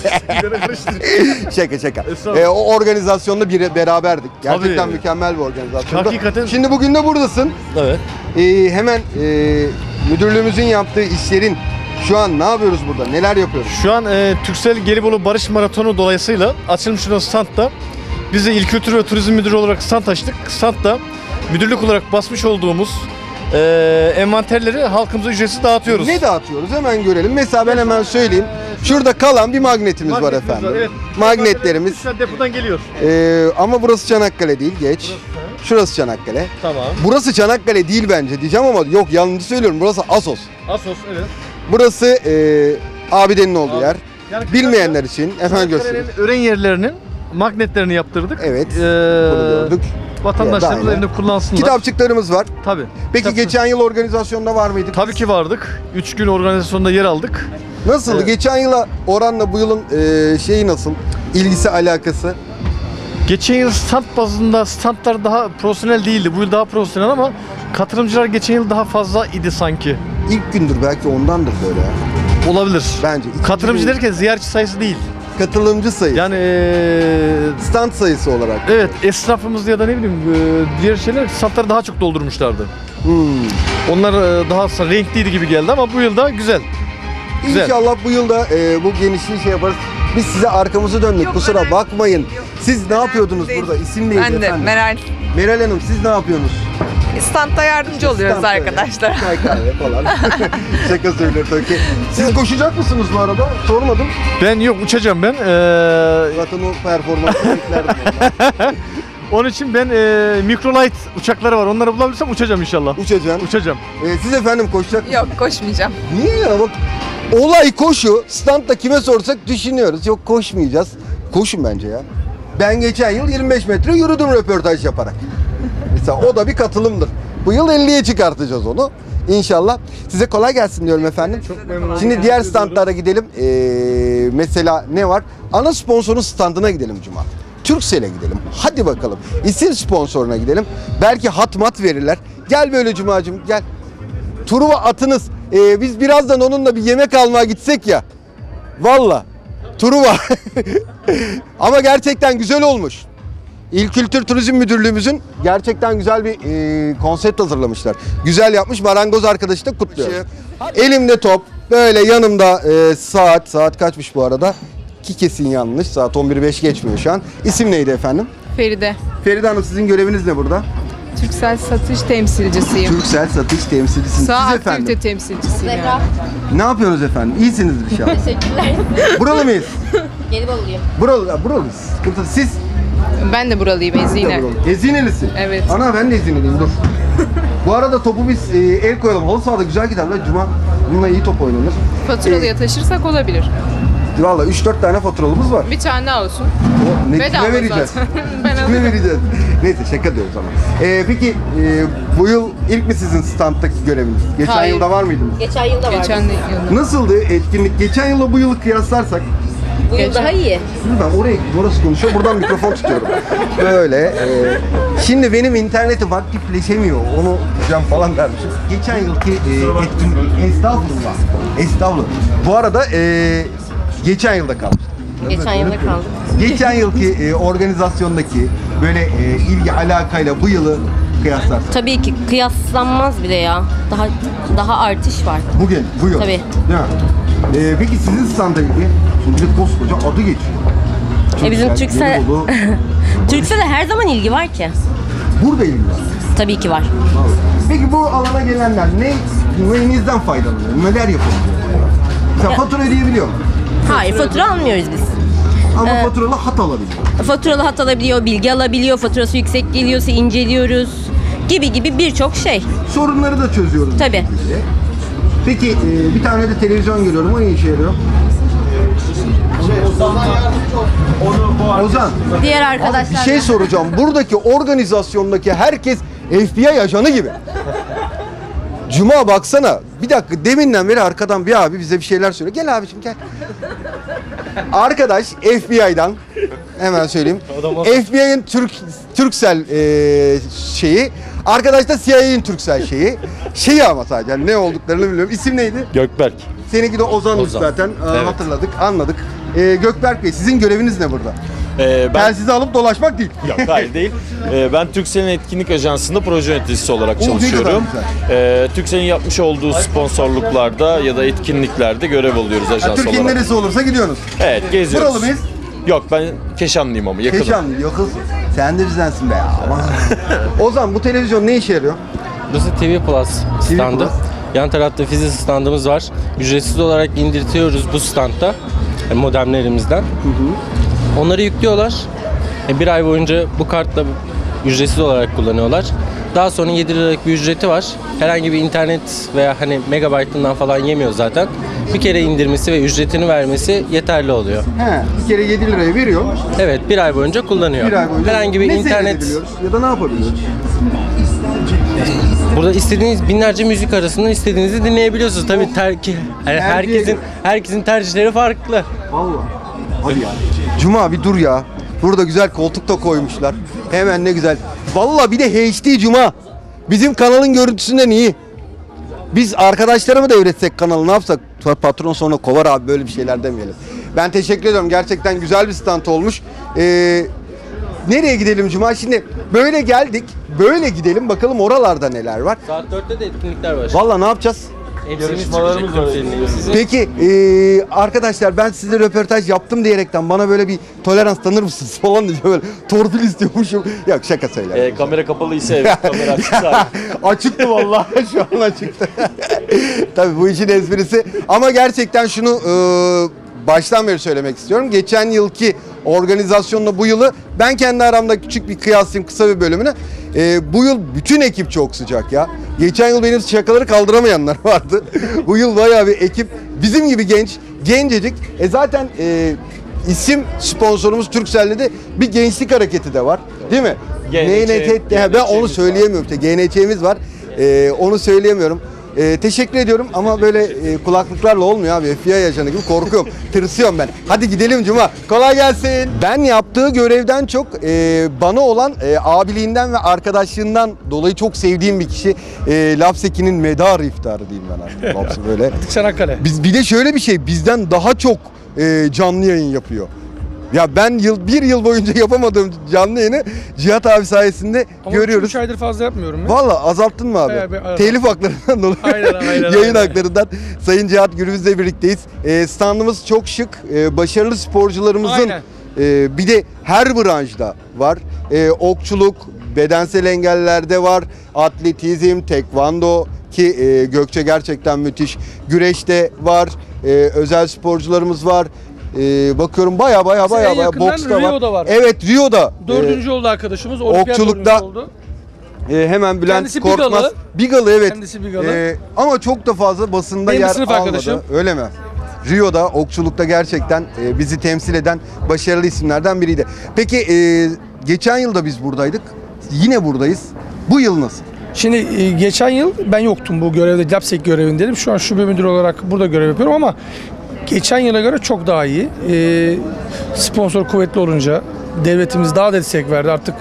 şaka şaka. E, o organizasyonda bir beraberdik. Gerçekten Tabii. mükemmel bir organizasyonda. Hakikaten- Şimdi bugün de buradasın. Evet. E, hemen e, müdürlüğümüzün yaptığı işlerin şu an ne yapıyoruz burada? Neler yapıyoruz? Şu an e, Turkcell Gelibolu Barış Maratonu dolayısıyla açılmış olan standta biz de İl Kültür ve Turizm Müdürü olarak stand açtık. Standta müdürlük olarak basmış olduğumuz e, envanterleri halkımıza ücretsiz dağıtıyoruz. Ne dağıtıyoruz? Hemen görelim. Mesela ben hemen söyleyeyim. Şurada kalan bir magnetimiz, var Magnetimiz efendim. var, evet. Magnetlerimiz. Şu an depodan geliyor. E, ama burası Çanakkale değil. Geç. Şurası Çanakkale. Tamam. Burası Çanakkale değil bence diyeceğim ama yok yanlış söylüyorum. Burası Assos. Asos evet. Burası e, abidenin olduğu yer. Yani Bilmeyenler için efendim göstereyim. Çanakkale'nin ören yerlerinin magnetlerini yaptırdık. Evet. Ee, Bunu gördük. Vatandaşlarımız Aynen. elinde kullansınlar. Kitapçıklarımız var. Tabii. Peki Kitap- geçen yıl organizasyonda var mıydık? Tabii ki vardık. Üç gün organizasyonda yer aldık. Nasıldı? Evet. Geçen yıla oranla bu yılın e, şeyi nasıl? İlgisi, alakası? Geçen yıl stand bazında standlar daha profesyonel değildi. Bu yıl daha profesyonel ama katılımcılar geçen yıl daha fazla idi sanki. İlk gündür belki ondandır böyle ya. Olabilir. Bence. İkinci Katılımcı gün- derken ziyaretçi sayısı değil. Katılımcı sayısı. Yani ee, stand sayısı olarak. evet esnafımız ya da ne bileyim ee, diğer şeyler standları daha çok doldurmuşlardı. Hmm. Onlar ee, daha renkliydi gibi geldi ama bu yıl da güzel. Güzel. İnşallah bu yılda e, bu genişliği şey yaparız. Biz size arkamızı döndük. Kusura bakmayın. Siz ne yapıyordunuz burada? İsim neydi Ben de efendim? Meral. Meral Hanım siz ne yapıyorsunuz? Standta yardımcı oluyoruz Standta, arkadaşlar. Çay kahve falan. Şaka söylüyorum tabii. Siz koşacak mısınız bu arada? Sormadım. Ben yok uçacağım ben. Ee... Zaten o performansı beklerdim. Onun için ben e, microlight uçakları var. Onları bulabilirsem uçacağım inşallah. Uçacaksın. Uçacağım. Ee, siz efendim koşacak Yok koşmayacağım. Niye ya bak olay koşu. Standta kime sorsak düşünüyoruz. Yok koşmayacağız. Koşun bence ya. Ben geçen yıl yirmi beş metre yürüdüm röportaj yaparak. Mesela o da bir katılımdır. Bu yıl elliye çıkartacağız onu. İnşallah. Size kolay gelsin diyorum efendim. Çok memnun oldum. Şimdi diğer standlara gidelim. Ee, mesela ne var? Ana sponsorun standına gidelim Cuma. Turkcell'e gidelim. Hadi bakalım. İsim sponsoruna gidelim. Belki hat mat verirler. Gel böyle Cuma'cığım gel. Truva atınız. Ee, biz birazdan onunla bir yemek almaya gitsek ya. Valla. Truva. Ama gerçekten güzel olmuş. İl Kültür Turizm Müdürlüğümüzün gerçekten güzel bir e, konsept hazırlamışlar. Güzel yapmış. Marangoz arkadaşı da kutluyoruz. Elimde top. Böyle yanımda e, saat. Saat kaçmış bu arada? Ki kesin yanlış. Saat on bir beş geçmiyor şu an. İsim neydi efendim? Feride. Feride Hanım sizin göreviniz ne burada? Türksel satış temsilcisiyim. Türksel satış temsilcisiniz. Sağ Siz aktivite efendim? temsilcisiyim yani. Ne yapıyorsunuz efendim? İyisinizdir inşallah. Teşekkürler. Buralı mıyız? Geliboluyum. Buralı, buralıyız. Sıkıntı- Siz? Ben de buralıyım Ezine. Ezinelisin. Evet. Ana ben de Ezineliyim dur. Bu arada topu biz e, el koyalım. Halı sahada güzel gider lan. Cuma bununla iyi top oynanır. Faturalıya taşırsak olabilir. Valla üç dört tane faturalımız var. Bir tane daha olsun. O, ne Bedava kime vereceğiz? zaten. Ben Kime alırım. vereceğiz? Neyse şaka diyoruz ama. Ee, peki e, bu yıl ilk mi sizin standtaki göreviniz? Geçen Hayır. yılda var mıydınız? Geçen yılda vardı. Geçen yılda. Nasıldı etkinlik? Geçen yılla bu yılı kıyaslarsak. Bu yıl daha iyi. Ben oraya orası konuşuyor. Buradan mikrofon tutuyorum. Böyle. E, şimdi benim internetim aktifleşemiyor. Onu yapacağım falan dermişim. Geçen yılki e, etkinlik. Estağfurullah. Estağfurullah. Bu arada e, geçen yılda kalmış. Geçen yılda kaldık. Geçen yılki e, organizasyondaki böyle e, ilgi alakayla bu yılı kıyaslarsak. Tabii ki kıyaslanmaz bile ya. Daha daha artış var. Bugün, bu yıl. Tabii. Değil mi? E, peki sizin standa ilgi? Şimdi bir de koskoca adı geçiyor. E bizim Türksel Gelibolu. Türksel'e her zaman ilgi var ki. Burada ilgi var. Tabii ki var. Peki bu alana gelenler ne, neyinizden faydalanıyor? Neler yapıyor? Mesela Ya- fatura ödeyebiliyor mu? Hayır, fatura almıyoruz biz. Ama Ee, faturalı hat alabiliyor. Faturalı hat alabiliyor, bilgi alabiliyor, faturası yüksek geliyorsa inceliyoruz gibi gibi birçok şey. Sorunları da çözüyoruz. Tabii. Peki e, bir tane de televizyon görüyorum. O ne işe yarıyor? Ozan. Diğer Abi arkadaşlar. bir şey soracağım. Buradaki organizasyondaki herkes F B I ajanı gibi. Cuma baksana. Bir dakika deminden beri arkadan bir abi bize bir şeyler söylüyor. Gel abiciğim gel. Arkadaş F B I'dan hemen söyleyeyim. F B I'nin Türk Turkcell e, şeyi. Arkadaş da C I A'nin Turkcell şeyi. Şeyi ama sadece yani ne olduklarını bilmiyorum. İsim neydi? Gökberk. Seninki de Ozan'mış Ozan. zaten. Aa, Evet. Hatırladık, anladık. Ee, Gökberk Bey sizin göreviniz ne burada? Ee, ben... Telsizi alıp dolaşmak değil. Yok hayır değil. Ee, ben Turkcell'in etkinlik ajansında proje yöneticisi olarak Oh, ne kadar çalışıyorum. güzel. Ee, Turkcell'in yapmış olduğu sponsorluklarda ya da etkinliklerde görev alıyoruz ajans Ha, olarak. Türkiye'nin neresi olursa gidiyorsunuz. Evet geziyoruz. Buralı mıyız? Yok ben Keşanlıyım ama yakınım. Keşan, yok kız. Sen de bizdensin be ya. Aman. Ozan bu televizyon ne işe yarıyor? Burası T V Plus standı. Plus. Yan tarafta fiziz standımız var. Ücretsiz olarak indirtiyoruz bu standta e, modemlerimizden. Onları yüklüyorlar. E, bir ay boyunca bu kartla ücretsiz olarak kullanıyorlar. Daha sonra yedi liralık bir ücreti var. Herhangi bir internet veya hani megabaytından falan yemiyor zaten. Bir kere indirmesi ve ücretini vermesi yeterli oluyor. He, bir kere yedi liraya veriyor. Evet, bir ay boyunca kullanıyor. Bir ay boyunca Herhangi bir ne internet seyredebiliyoruz ya da ne yapabiliyoruz? Burada istediğiniz binlerce müzik arasında istediğinizi dinleyebiliyorsunuz. Tabii terki yani herkesin herkesin tercihleri farklı. Vallahi. Hadi ya. Cuma bir dur ya. Burada güzel koltuk da koymuşlar. Hemen ne güzel. Vallahi bir de H D Cuma. Bizim kanalın görüntüsünden iyi. Biz arkadaşlara mı devretsek kanalı ne yapsak? Patron sonra kovar abi böyle bir şeyler demeyelim. Ben teşekkür ediyorum. Gerçekten güzel bir stand olmuş. Ee, nereye gidelim Cuma? Şimdi böyle geldik. Böyle gidelim bakalım oralarda neler var. Saat dörtte de etkinlikler var. Vallahi ne yapacağız? Yarışmalarımız var. Peki e, arkadaşlar ben size röportaj yaptım diyerekten bana böyle bir tolerans tanır mısınız falan diyeceğim böyle torpil istiyormuşum. Yok şaka söylerim. Ee, kamera kapalıysa evet, kamera açıksa. Açıktı vallahi şu an açıktı. Tabii bu işin esprisi ama gerçekten şunu e, baştan beri söylemek istiyorum. Geçen yılki organizasyonla bu yılı ben kendi aramda küçük bir kıyaslayayım kısa bir bölümünü. E, bu yıl bütün ekip çok sıcak ya. Geçen yıl benim şakaları kaldıramayanlar vardı. Bu yıl bayağı bir ekip bizim gibi genç, gencecik. E zaten e, isim sponsorumuz Turkcell'de de bir gençlik hareketi de var. Değil mi? G N Ç, Ben onu söyleyemiyorum işte. G N Ç'miz var. E, onu söyleyemiyorum. Ee, teşekkür ediyorum ama böyle e, kulaklıklarla olmuyor abi. F B I ajanı gibi korkuyorum. Tırsıyorum ben. Hadi gidelim Cuma. Kolay gelsin. Ben yaptığı görevden çok e, bana olan e, abiliğinden ve arkadaşlığından dolayı çok sevdiğim bir kişi. E, Lapseki'nin medarı iftarı diyeyim ben artık. Lapsi böyle. Çanakkale. Biz, bir de şöyle bir şey. Bizden daha çok e, canlı yayın yapıyor. Ya ben yıl bir yıl boyunca yapamadığım canlı yayını Cihat abi sayesinde Ama görüyoruz. üç aydır fazla yapmıyorum ya. Valla azalttın mı abi? Bayağı bir azalttım. Telif haklarından dolayı. Aynen, aynen, Yayın aynen. haklarından Sayın Cihat Gürbüz'le birlikteyiz. E, standımız çok şık. E, başarılı sporcularımızın Aynen. e, bir de her branşta var. E, okçuluk, bedensel engellerde var. Atletizm, tekvando ki e, Gökçe gerçekten müthiş. Güreşte var. E, özel sporcularımız var. Ee, bakıyorum baya baya Mesela baya en baya yakından boksta var. Rio'da var. Evet Rio'da. Dördüncü oldu arkadaşımız. Olimpiyat okçulukta dördüncü oldu. Ee, hemen Bülent Kendisi Korkmaz. Bigalı. Bigalı evet. Kendisi Bigalı. Ee, ama çok da fazla basında Benim yer sınıf almadı. arkadaşım. Öyle mi? Rio'da okçulukta gerçekten e, bizi temsil eden başarılı isimlerden biriydi. Peki e, geçen yıl da biz buradaydık. Yine buradayız. Bu yıl nasıl? Şimdi e, geçen yıl ben yoktum bu görevde, Lapsek görevindeydim. Şu an şube müdürü olarak burada görev yapıyorum ama geçen yıla göre çok daha iyi. E, sponsor kuvvetli olunca devletimiz daha destek verdi. Artık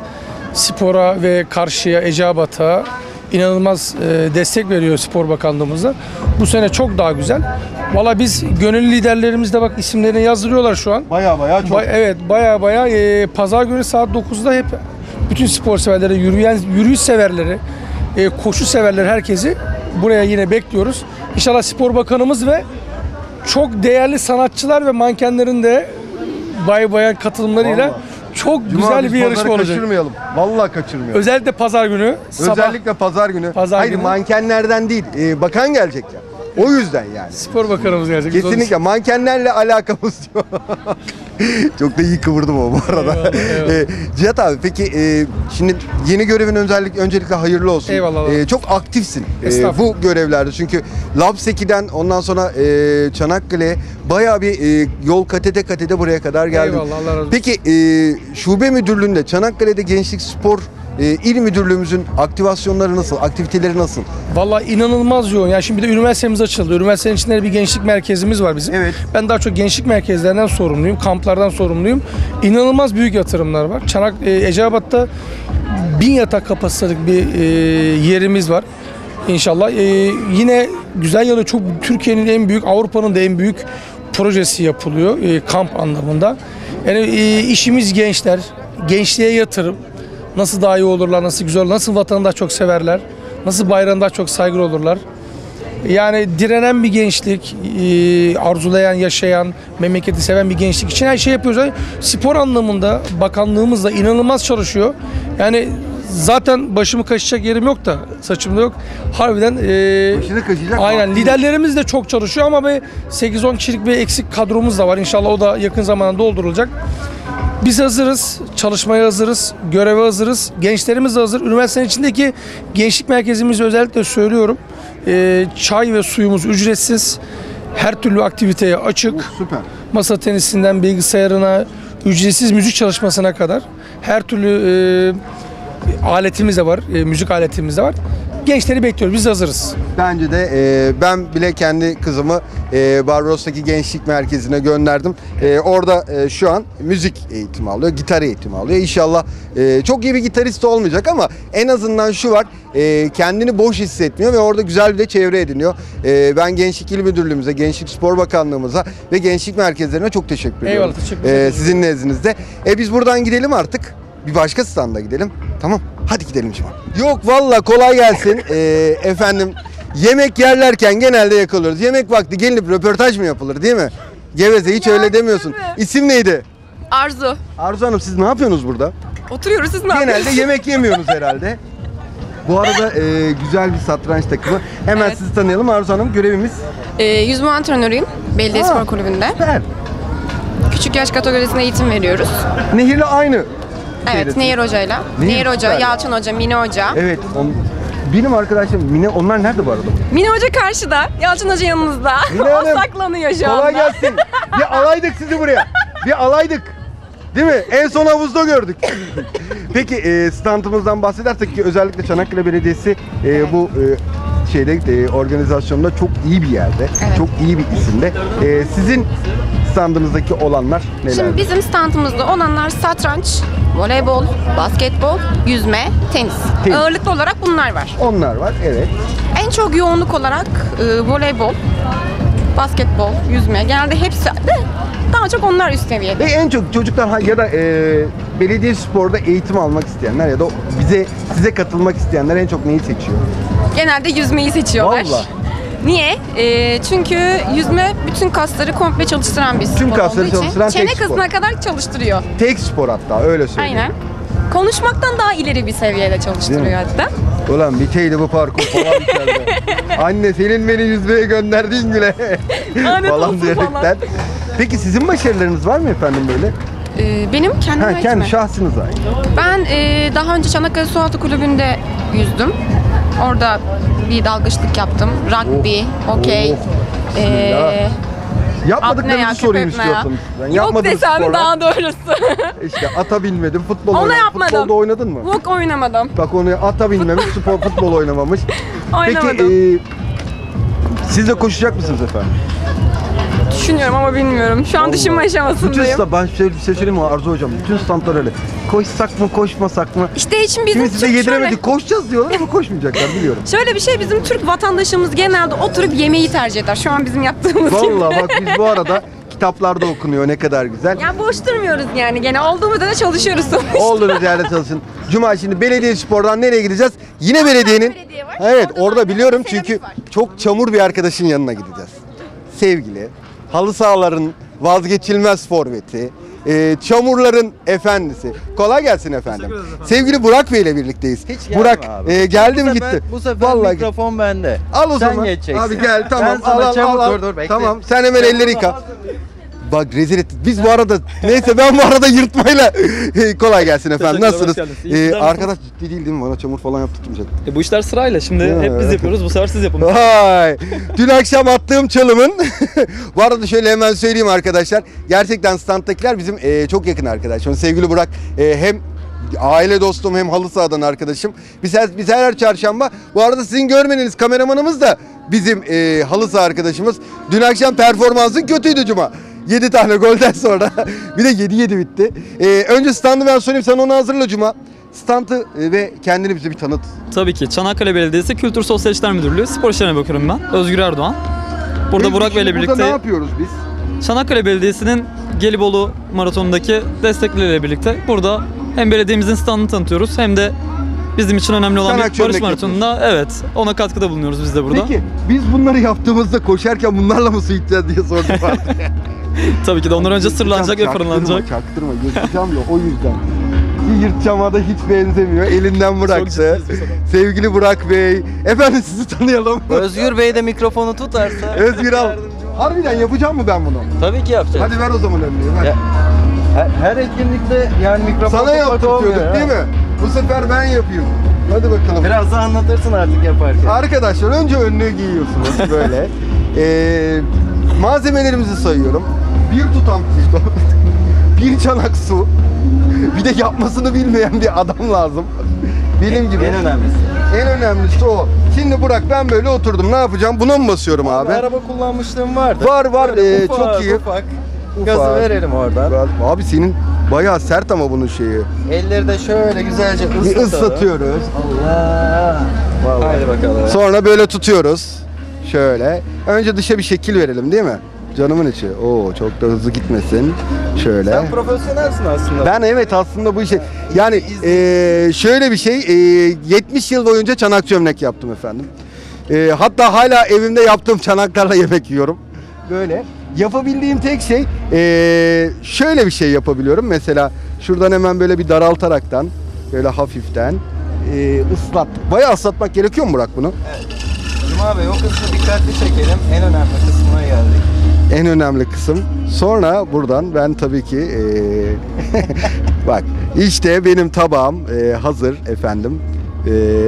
spora ve karşıya, Eceabat'a inanılmaz e, destek veriyor Spor Bakanlığımızda. Bu sene çok daha güzel. Valla biz gönüllü liderlerimiz de bak isimlerini yazdırıyorlar şu an. Baya baya çok. Ba- evet baya baya e, pazar günü saat dokuzda hep bütün spor severleri, yürüyen yürüyüş severleri, e, koşu severleri herkesi buraya yine bekliyoruz. İnşallah Spor Bakanımız ve çok değerli sanatçılar ve mankenlerin de bay bayan katılımlarıyla Vallahi. çok Cuma güzel biz bir yarışma pazarı olacak. Kaçırmayalım. Vallahi kaçırmayalım. Özellikle pazar günü. Sabah, Özellikle pazar günü. Pazar Hayır günü. mankenlerden değil. e, bakan gelecek ya. O yüzden yani. Spor Bakanımız gelecek. Biz Kesinlikle mankenlerle alakamız yok. Çok da iyi kıvırdım o bu arada. Eyvallah, eyvallah. Ee, Cihat abi peki e, şimdi yeni görevin öncelik, öncelikle hayırlı olsun. Eyvallah. Ee, çok aktifsin e, Estağfurullah. bu görevlerde çünkü Lapseki'den ondan sonra e, Çanakkale'ye bayağı bir e, yol kat ede kat ede buraya kadar geldin. Eyvallah, Allah razı olsun. Peki e, şube müdürlüğünde Çanakkale'de Gençlik Spor e, İl Müdürlüğümüzün aktivasyonları nasıl, aktiviteleri nasıl? Vallahi inanılmaz yoğun. Yani şimdi bir de üniversitemiz açıldı. Üniversitenin içinde bir gençlik merkezimiz var bizim. Evet. Ben daha çok gençlik merkezlerinden sorumluyum, kamplardan sorumluyum. İnanılmaz büyük yatırımlar var. Çanak e, Eceabat'ta bin yatak kapasitelik bir e, yerimiz var. İnşallah. E, yine güzel yanı çok Türkiye'nin en büyük, Avrupa'nın da en büyük projesi yapılıyor e, kamp anlamında. Yani e, işimiz gençler, gençliğe yatırım. Nasıl daha iyi olurlar, nasıl güzel, nasıl vatanı daha çok severler, nasıl bayrağına daha çok saygılı olurlar. Yani direnen bir gençlik, e, arzulayan, yaşayan, memleketi seven bir gençlik için her şey yapıyoruz. Yani spor anlamında bakanlığımız da inanılmaz çalışıyor. Yani zaten başımı kaşıyacak yerim yok da, saçım da yok. Harbiden e, Başını kaşıyacak. aynen bak- liderlerimiz de çok çalışıyor ama bir sekiz on kişilik bir eksik kadromuz da var. İnşallah o da yakın zamanda doldurulacak. Biz hazırız, çalışmaya hazırız, göreve hazırız. Gençlerimiz de hazır. Üniversitenin içindeki gençlik merkezimizi özellikle söylüyorum. Ee, çay ve suyumuz ücretsiz. Her türlü aktiviteye açık. Süper. Masa tenisinden bilgisayarına, ücretsiz müzik çalışmasına kadar her türlü e, aletimiz de var, e, müzik aletimiz de var. Gençleri bekliyoruz, biz hazırız. Bence de e, ben bile kendi kızımı e, Barbaros'taki gençlik merkezine gönderdim. E, orada e, şu an müzik eğitimi alıyor, gitar eğitimi alıyor. İnşallah e, çok iyi bir gitarist olmayacak ama en azından şu var, e, kendini boş hissetmiyor ve orada güzel bir de çevre ediniyor. E, ben Gençlik İl Müdürlüğümüze, Gençlik Spor Bakanlığımıza ve gençlik merkezlerine çok teşekkür ediyorum. Eyvallah, teşekkür ederim. E, sizin nezdinizde. E, biz buradan gidelim artık. Bir başka standa gidelim. Tamam. Hadi gidelim Cuma. Yok valla kolay gelsin. Ee, efendim yemek yerlerken genelde yakalıyoruz. Yemek vakti gelinip röportaj mı yapılır değil mi? Geveze hiç öyle demiyorsun. İsim neydi? Arzu. Arzu Hanım siz ne yapıyorsunuz burada? Oturuyoruz, siz ne Genelde yapıyorsunuz? yemek yemiyorsunuz herhalde. Bu arada e, güzel bir satranç takımı. Hemen Evet. sizi tanıyalım Arzu Hanım. Görevimiz? Ee, yüzme antrenörüyüm Belediye Aa, Spor Kulübü'nde. Süper. Küçük yaş kategorisinde eğitim veriyoruz. Nehir'le aynı. Evet, Şeydesin. Nehir Hoca'yla. Nehir, Nehir Hoca, süper. Yalçın Hoca, Mine Hoca. Evet. On, benim arkadaşım Mine, onlar nerede bu arada? Mine Hoca karşıda, Yalçın Hoca yanınızda. Mine Hanım, O saklanıyor şu anda. Kolay gelsin. Bir alaydık sizi buraya. Bir alaydık. Değil mi? En son havuzda gördük. Peki e, standımızdan bahsedersek ki özellikle Çanakkale Belediyesi e, bu e, şeyde e, organizasyonda çok iyi bir yerde. Evet. Çok iyi bir isimde. E, sizin standınızdaki olanlar neler? Şimdi bizim standımızda olanlar satranç, voleybol, basketbol, yüzme, tenis. Tenis. Ağırlıklı olarak bunlar var. Onlar var, evet. En çok yoğunluk olarak e, voleybol, basketbol, yüzme. Genelde hepsi de daha çok onlar üst seviyede. Ve en çok çocuklar ha- ya da e, belediye sporda eğitim almak isteyenler ya da bize size katılmak isteyenler en çok neyi seçiyor? Genelde yüzmeyi seçiyorlar. Vallahi. Niye? Ee, çünkü yüzme bütün kasları komple çalıştıran bir spor Tüm kasları olduğu için çalıştıran çene tek spor. kasına kadar çalıştırıyor. Tek spor hatta öyle söyleyeyim. Aynen. Konuşmaktan daha ileri bir seviyede Değil çalıştırıyor mi? hatta. Ulan biteydi bu parkur falan içeride. Anne senin beni yüzmeye gönderdiğin güne Lanet falan olsun diyerekten. falan. Peki sizin başarılarınız var mı efendim böyle? Ee, benim kendim Ha, kendi şahsınıza ait. Ben e, daha önce Çanakkale Sualtı Kulübü'nde yüzdüm. Orada bir dalgıçlık yaptım. Rugby, okey. Oh, bismillah. Yapmadıklarınızı apnea, sorayım küp apnea. istiyorsanız. Ben Yok yapmadığım desem sporlar- daha doğrusu. İşte ata binmedim, futbol Onu oynadım. yapmadım. Futbolda oynadın mı? Yok, oynamadım. Bak onu ata binmemiş, spor, futbol oynamamış. Oynamadım. Peki e, siz de koşacak mısınız efendim? Düşünüyorum ama bilmiyorum. Şu an Vallahi. düşünme Bütün aşamasındayım. sta- ben şöyle bir şey söyleyeyim mi Arzu hocam? Bütün standlar öyle. Koşsak mı, koşmasak mı? İşte için bizim Şimdi size Türk yediremedik. şöyle- Koşacağız diyorlar ama koşmayacaklar biliyorum. Şöyle bir şey, bizim Türk vatandaşımız genelde oturup yemeği tercih eder. Şu an bizim yaptığımız gibi. Vallahi bak biz bu arada kitaplarda okunuyor ne kadar güzel. Ya boş durmuyoruz yani, gene olduğumuz da çalışıyoruz sonuçta. Olduğunuz yerde çalışın. Cuma şimdi belediye spordan nereye gideceğiz? Yine belediyenin. Evet orada biliyorum çünkü çok çamur bir arkadaşın yanına gideceğiz. Sevgili halı sahaların vazgeçilmez forveti, e, çamurların efendisi. Kolay gelsin efendim. Sevgili Burak Bey ile birlikteyiz. gelme Burak abi. e, geldi mi Bu sefer- gitti? bu sefer Vallahi mikrofon bende. Al o Sen zaman. geçeceksin. Abi gel tamam. Ben sana al, al, çabuk- al, al. dur, dur, bekle. Tamam sen hemen Çabuk elleri al. yıka. Bak rezil ettik. Biz bu arada neyse ben bu arada yırtmayla kolay gelsin efendim. Teşekkürler, hoş Nasılsınız? geldiniz. İyi Ee, sizler arkadaş ciddi değil değil mi? Bana çamur falan yaptırmayacak. E bu işler sırayla. Şimdi Değil mi? hep biz yapıyoruz. Bu sefer siz yapın. Vay! Dün akşam attığım çalımın bu arada şöyle hemen söyleyeyim arkadaşlar. Gerçekten standtakiler bizim e, çok yakın arkadaşım. Sevgili Burak e, hem aile dostum hem halı sahadan arkadaşım. Biz her, biz her çarşamba bu arada sizin görmeniz kameramanımız da bizim e, halı saha arkadaşımız. Dün akşam performansın kötüydü Cuma. yedi tane golden sonra bir de yedi yedi bitti. E, önce standı ben söyleyeyim sen onu hazırla Cuma. Standı e, ve kendini bize bir tanıt. Tabii ki. Çanakkale Belediyesi Kültür Sosyal İşler Müdürlüğü Spor İşlerine bakıyorum ben. Özgür Erdoğan. Burada Biz Burak Bey ile şimdi birlikte Burada ne yapıyoruz biz? Çanakkale Belediyesi'nin Gelibolu Maratonu'ndaki destekleriyle birlikte burada hem belediyemizin standını tanıtıyoruz hem de bizim için önemli olan Çanak bir barış çömlek maratonunda evet ona katkıda bulunuyoruz biz de burada. Peki biz bunları yaptığımızda koşarken bunlarla mı su içeceğiz diye sordum. Tabii ki de ondan önce sırlanacak ve Çaktırma, fırınlanacak. Çaktırma, yırtacağım ya o yüzden. Bir yırtacağıma da hiç benzemiyor. Elinden bıraktı. Sevgili Burak Bey. Efendim sizi tanıyalım. Özgür Bey de mikrofonu tutarsa. Özgür al. Harbiden yapacağım mı ben bunu? Tabii ki yapacağız. Hadi ver o zaman önlüğü. Ver. Ya, her, her etkinlikte yani mikrofon Sana tutmak olmuyor yaptırtıyorduk ya. değil mi? Bu sefer ben yapayım. Hadi bakalım. Biraz da anlatırsın artık yaparken. Arkadaşlar önce önlüğü giyiyorsunuz böyle. ee, malzemelerimizi sayıyorum. Bir tutam pisto, bir çanak su, bir de yapmasını bilmeyen bir adam lazım. Benim gibi. En önemlisi. En önemlisi o. Şimdi Burak ben böyle oturdum. Ne yapacağım? Buna mı basıyorum abi? Araba kullanmışlığım vardı. Var var. Böyle ee, ufak, çok iyi. Ufak. Gazı verelim oradan. Abi senin bayağı sert ama bunun şeyi. Elleri de şöyle güzelce Bir ıslatalım. ıslatıyoruz. Allah. Vallahi. Haydi bakalım. Sonra böyle tutuyoruz. Şöyle. Önce dışa bir şekil verelim değil mi? Canımın içi. Oo çok da hızlı gitmesin. Şöyle. Sen profesyonelsin aslında. Ben evet aslında bu işe yani eee, şöyle bir şey eee, yetmiş yıl boyunca çanak çömlek yaptım efendim. E, hatta hala evimde yaptığım çanaklarla yemek yiyorum. Böyle. Yapabildiğim tek şey e, şöyle bir şey yapabiliyorum. Mesela şuradan hemen böyle bir daraltaraktan, böyle hafiften e, ıslat. Bayağı ıslatmak gerekiyor mu Burak bunu? Evet. Cuma Bey o kısmı dikkatli çekelim. En önemli kısmına geldik. En önemli kısım. Sonra buradan ben tabii ki e, bak işte benim tabağım e, hazır efendim. E,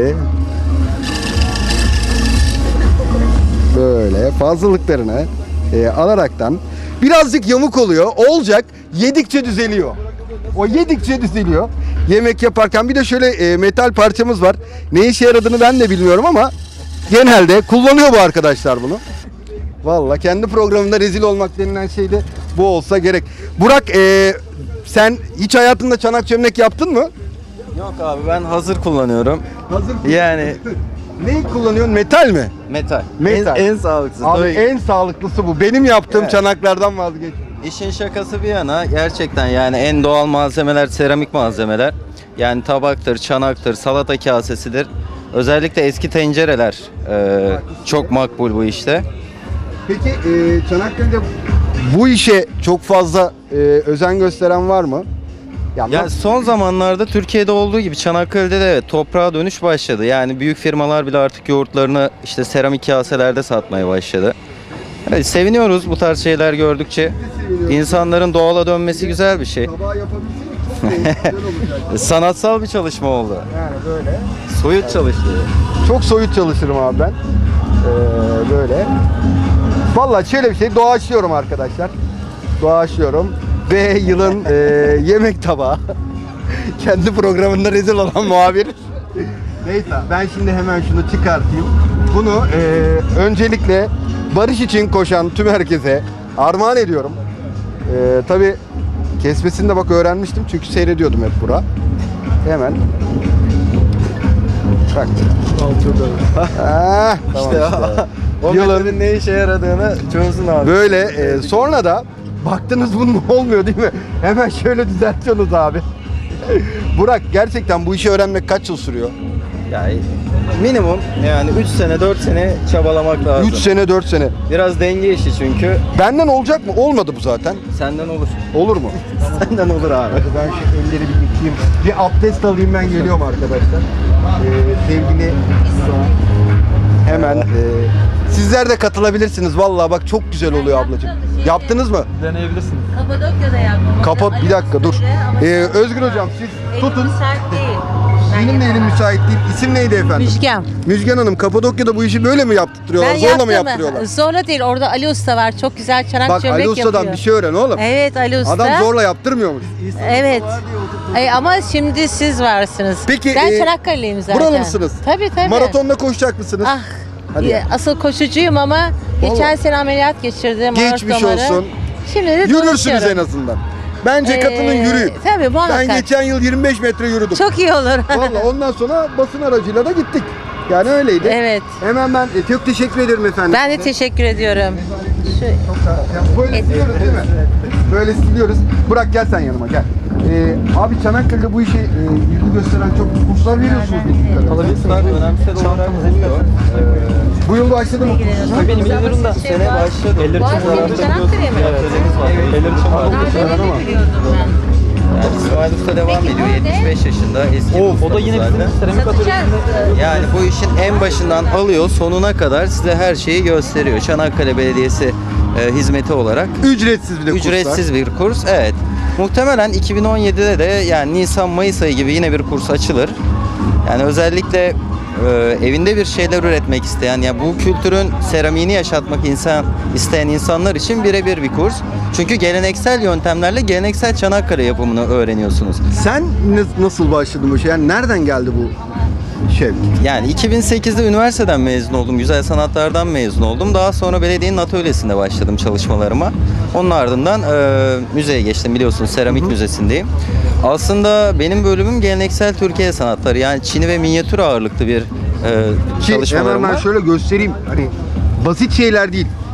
böyle fazlalıklarını e, alaraktan birazcık yamuk oluyor. Olacak. Yedikçe düzeliyor. O yedikçe düzeliyor. Yemek yaparken bir de şöyle e, metal parçamız var. Ne işe yaradığını ben de bilmiyorum ama genelde kullanıyor bu arkadaşlar bunu. Vallahi kendi programında rezil olmak denilen şey de bu olsa gerek. Burak e, sen hiç hayatında çanak çömlek yaptın mı? Yok abi ben hazır kullanıyorum. Hazır Yani neyi kullanıyorsun? Metal mi? metal. Metal. En, en sağlıklısı. Abi Tabii. en sağlıklısı bu. Benim yaptığım Evet. çanaklardan vazgeç. İşin şakası bir yana gerçekten yani en doğal malzemeler seramik malzemeler. Yani tabaktır, çanaktır, salata kasesidir. Özellikle eski tencereler e, çok makbul bu işte. Peki e, Çanakkale'de bu işe çok fazla e, özen gösteren var mı? Ya, Ya nasıl- son zamanlarda Türkiye'de olduğu gibi Çanakkale'de de evet toprağa dönüş başladı. Yani büyük firmalar bile artık yoğurtlarını işte seramik kaselerde satmaya başladı. Evet, seviniyoruz bu tarz şeyler gördükçe. İnsanların doğala dönmesi güzel bir şey. Tabağı yapabilsek güzel olacak. Sanatsal bir çalışma oldu. Yani böyle. Soyut çalıştı. Çok soyut çalışırım abi ben. Ee, böyle. Vallahi şöyle bir şey doğaçlıyorum arkadaşlar. Doğaçlıyorum. Ve yılın e, yemek tabağı. Kendi programında rezil olan muhabir. Neyse ben şimdi hemen şunu çıkartayım. Bunu e, öncelikle barış için koşan tüm herkese armağan ediyorum. E, Tabii kesmesini de bak öğrenmiştim çünkü seyrediyordum hep bura. Hemen. Bak. Ah, tamam İşte işte. o Yılın- metodun ne işe yaradığını çözsün abi. Böyle e, sonra da baktınız bunun olmuyor değil mi? Hemen şöyle düzeltiyorsunuz abi. Burak gerçekten bu işi öğrenmek kaç yıl sürüyor? Yani minimum yani üç sene dört sene çabalamak lazım. üç sene dört sene. Biraz denge işi çünkü. Benden olacak mı? Olmadı bu zaten. Senden olur. Olur mu? Senden olur abi. Ben şu elleri bir yıkayayım. Bir abdest alayım ben geliyorum arkadaşlar. Ee, sevgili hemen e, sizler de katılabilirsiniz. Vallahi bak çok güzel oluyor ablacığım. Yaptınız mı? Deneyebilirsin. Kapadokya'da yaptım. Kapat bir dakika dur. Ee, Özgür hocam siz tutun. değil. Benim de elim müsait değil. İsim neydi efendim? Müjgan. Müjgan Hanım Kapadokya'da bu işi böyle mi yaptırıyorlar? Ben Zorla yaptım. mı yaptırıyorlar? Zorla değil. Orada Ali Usta var. Çok güzel çanak Bak çömlek Ali yapıyor. Usta'dan bir şey öğren oğlum. Evet Ali Usta. Adam zorla yaptırmıyormuş. Evet. E, ama şimdi siz varsınız. Peki, ben e, Çanakkale'liyim zaten. buralı mısınız? Tabii tabii. Maratonda koşacak mısınız? Ah. Hadi. e, Asıl koşucuyum ama geçen Vallahi. sene ameliyat geçirdim. Geçmiş aort damarı. olsun. Şimdi de Yürürsünüz en dolaşıyorum. azından. Bence Ee, katılın yürüyün. tabii, muhakkak. Ben geçen yıl yirmi beş metre yürüdüm. Çok iyi olur. Vallahi ondan sonra basın aracıyla da gittik. Yani öyleydi. Evet. Hemen ben e, çok teşekkür ederim efendim. Ben de teşekkür ediyorum. Şu, Böyle siliyoruz değil mi? Böyle siliyoruz. Burak gel sen yanıma gel. Ee, abi Çanakkale'de bu işe e, ilgi gösteren çok kurslar veriyorsunuz. Kurslar önemsel olarak oluyor. Ee, Bu yıl başladı mı? benim bilmiyorum da. Bu sene başladı. Bu senin Çanakkale mi? Elleri Yani İsmail Usta devam ediyor. yetmiş beş yaşında. Eski Of, o da yine bizim seramik atölyesinde. Yani bu işin en başından alıyor, sonuna kadar size her şeyi gösteriyor. Çanakkale Belediyesi e, hizmeti olarak. Ücretsiz bir de kurslar. Ücretsiz bir kurs, evet. Muhtemelen iki bin on yedide de yani Nisan-Mayıs ayı gibi yine bir kurs açılır. Yani özellikle e, evinde bir şeyler üretmek isteyen, yani bu kültürün seramiğini yaşatmak insan isteyen insanlar için birebir bir kurs. Çünkü geleneksel yöntemlerle geleneksel Çanakkale yapımını öğreniyorsunuz. Sen ne- nasıl başladın bu şey? Yani nereden geldi bu şey? Yani iki bin sekizde üniversiteden mezun oldum. Güzel sanatlardan mezun oldum. Daha sonra belediyenin atölyesinde başladım çalışmalarıma. Onun ardından e, müzeye geçtim, biliyorsunuz seramik müzesindeyim. Aslında benim bölümüm geleneksel Türkiye sanatları. Yani çini ve minyatür ağırlıklı bir e, Ki çalışmalarım hemen ben var. şöyle göstereyim. Hani basit şeyler değil.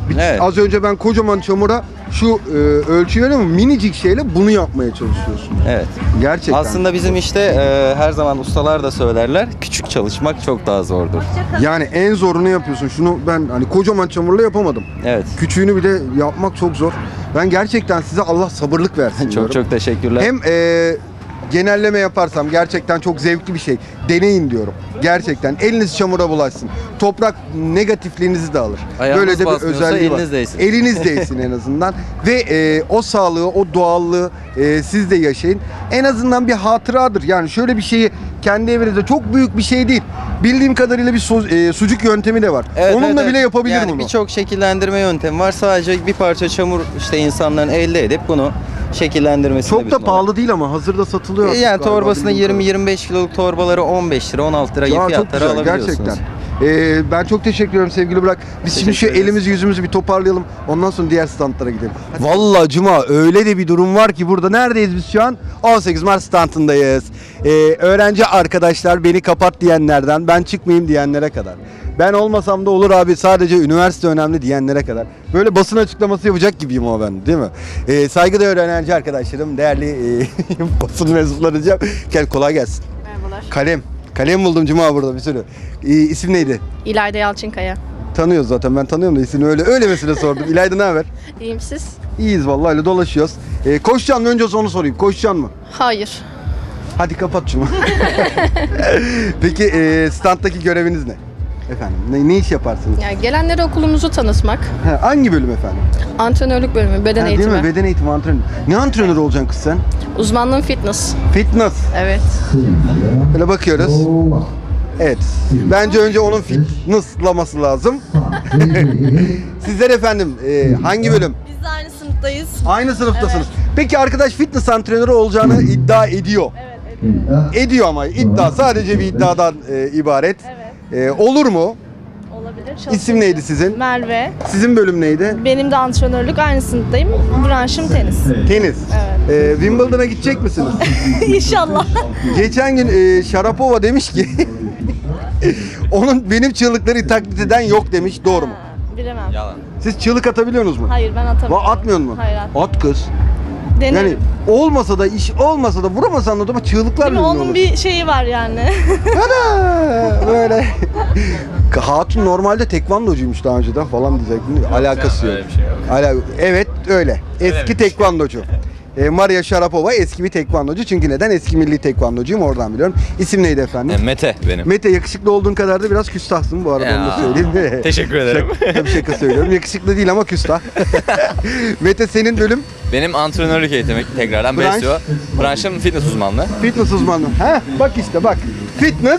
Bir- Evet. Az önce ben kocaman çamura şu e, ölçüyü veriyorum ama minicik şeyle bunu yapmaya çalışıyorsun. Evet. Gerçekten. Aslında bizim işte e, her zaman ustalar da söylerler. Küçük çalışmak çok daha zordur. Yani en zorunu yapıyorsun. Şunu ben hani kocaman çamurla yapamadım. Evet. Küçüğünü bile yapmak çok zor. Ben gerçekten size Allah sabırlık versin diyorum. Çok çok teşekkürler. Hem e, genelleme yaparsam gerçekten çok zevkli bir şey. Deneyin diyorum. Gerçekten. Eliniz çamura bulaşsın. Toprak negatifliğinizi de alır. Ayağınız Böyle de bir basmıyorsa özelliği var. eliniz değsin. Eliniz değsin en azından. Ve e, o sağlığı, o doğallığı e, siz de yaşayın. En azından bir hatıradır. Yani şöyle bir şeyi kendi evinizde çok büyük bir şey değil. Bildiğim kadarıyla bir su- e, sucuk yöntemi de var. Evet, Onunla evet, evet. bile yapabilirim yani onu. birçok şekillendirme yöntemi var. Sadece bir parça çamur işte insanların elde edip bunu şekillendirmesinde Çok da bütün olay. pahalı değil ama hazırda satılıyor. Yani galiba torbasına bildiğim yirmi yirmi beş kiloluk torbaları on beş lira on altı lira Ya çok fiyatları güzel alabiliyorsunuz. gerçekten. Ee, ben çok teşekkür ederim sevgili Burak. Biz şimdi şu Teşekkür ederiz. elimizi yüzümüzü bir toparlayalım. Ondan sonra diğer standlara gidelim. Vallahi Cuma öyle de bir durum var ki burada neredeyiz biz şu an? on sekiz Mart standındayız. Ee, öğrenci arkadaşlar beni kapat diyenlerden ben çıkmayayım diyenlere kadar. Ben olmasam da olur abi sadece üniversite önemli diyenlere kadar. Böyle basın açıklaması yapacak gibiyim ama ben değil mi? Ee, saygıdeğer öğrenci arkadaşlarım, değerli e, basın mensupları diyeceğim. Gel kolay gelsin. Merhabalar. Kalem. Kalem buldum Cuma burada bir sürü. Ee, isim neydi? İlayda Yalçınkaya. Tanıyoruz zaten ben tanıyorum da ismini öyle öyle mesele sordum. İlayda ne haber? İyiyim siz? İyiyiz vallahi öyle dolaşıyoruz. Ee, koşacaksın mı önce onu sorayım. Koşacaksın mı? Hayır. Hadi kapat şunu. Peki e, standdaki göreviniz ne? Efendim ne, ne iş yaparsınız? Yani gelenlere okulumuzu tanıtmak. Ha, hangi bölüm efendim? Antrenörlük bölümü, beden Ha, eğitimi. Değil mi? Beden eğitimi antrenör. Ne antrenörü olacaksın kız sen? Uzmanlığım fitness. Fitness. Evet. Böyle bakıyoruz. Evet. Bence önce onun fitnesslaması lazım. Sizler efendim e, hangi bölüm? Biz de aynı sınıftayız. Aynı sınıftasınız. Peki arkadaş fitness antrenörü olacağını iddia ediyor. Evet, ediyor. Ediyor ama iddia sadece bir iddiadan e, ibaret. Evet. E, olur mu? Olabilir. İsim neydi sizin? Merve. Sizin bölüm neydi? Benim de antrenörlük, aynı sınıftayım. Branşım tenis. Tenis. Evet. E, Wimbledon'a gidecek misiniz? İnşallah. Geçen gün e, Sharapova demiş ki onun benim çığlıkları taklit eden yok demiş. Doğru mu? Bilemem. Yalan. Siz çığlık atabiliyorsunuz mu? Hayır, ben atamıyorum. Va atmıyor mu? Hayır, atmıyorum. At kız. Denerim. Yani olmasa da iş olmasa da vuramasan da ama çığlıklarla Değil mi? ünlü Onun olursun. bir şeyi var yani. Ana! Böyle. Hatun normalde tekvandocuymuş daha önceden falan diyecektim. Alakası yok. öyle bir şey yok. Ala evet öyle. Eski Öyle bir şey. tekvandocu. E, Maria Sharapova eski bir tekvandocu. Çünkü neden? Eski milli tekvandocuyum oradan biliyorum. İsim neydi efendim? E, Mete benim. Mete yakışıklı olduğun kadar da biraz küstahsın bu arada Ya. onu da söyleyeyim. Teşekkür ederim. Şaka, tabii şaka söylüyorum. Yakışıklı değil ama küstah. Mete senin bölüm? Benim antrenörlük eğitimi tekrardan Branş? besliyor. Branşım fitness uzmanlığı. Fitness uzmanı. Ha bak işte bak. Fitness.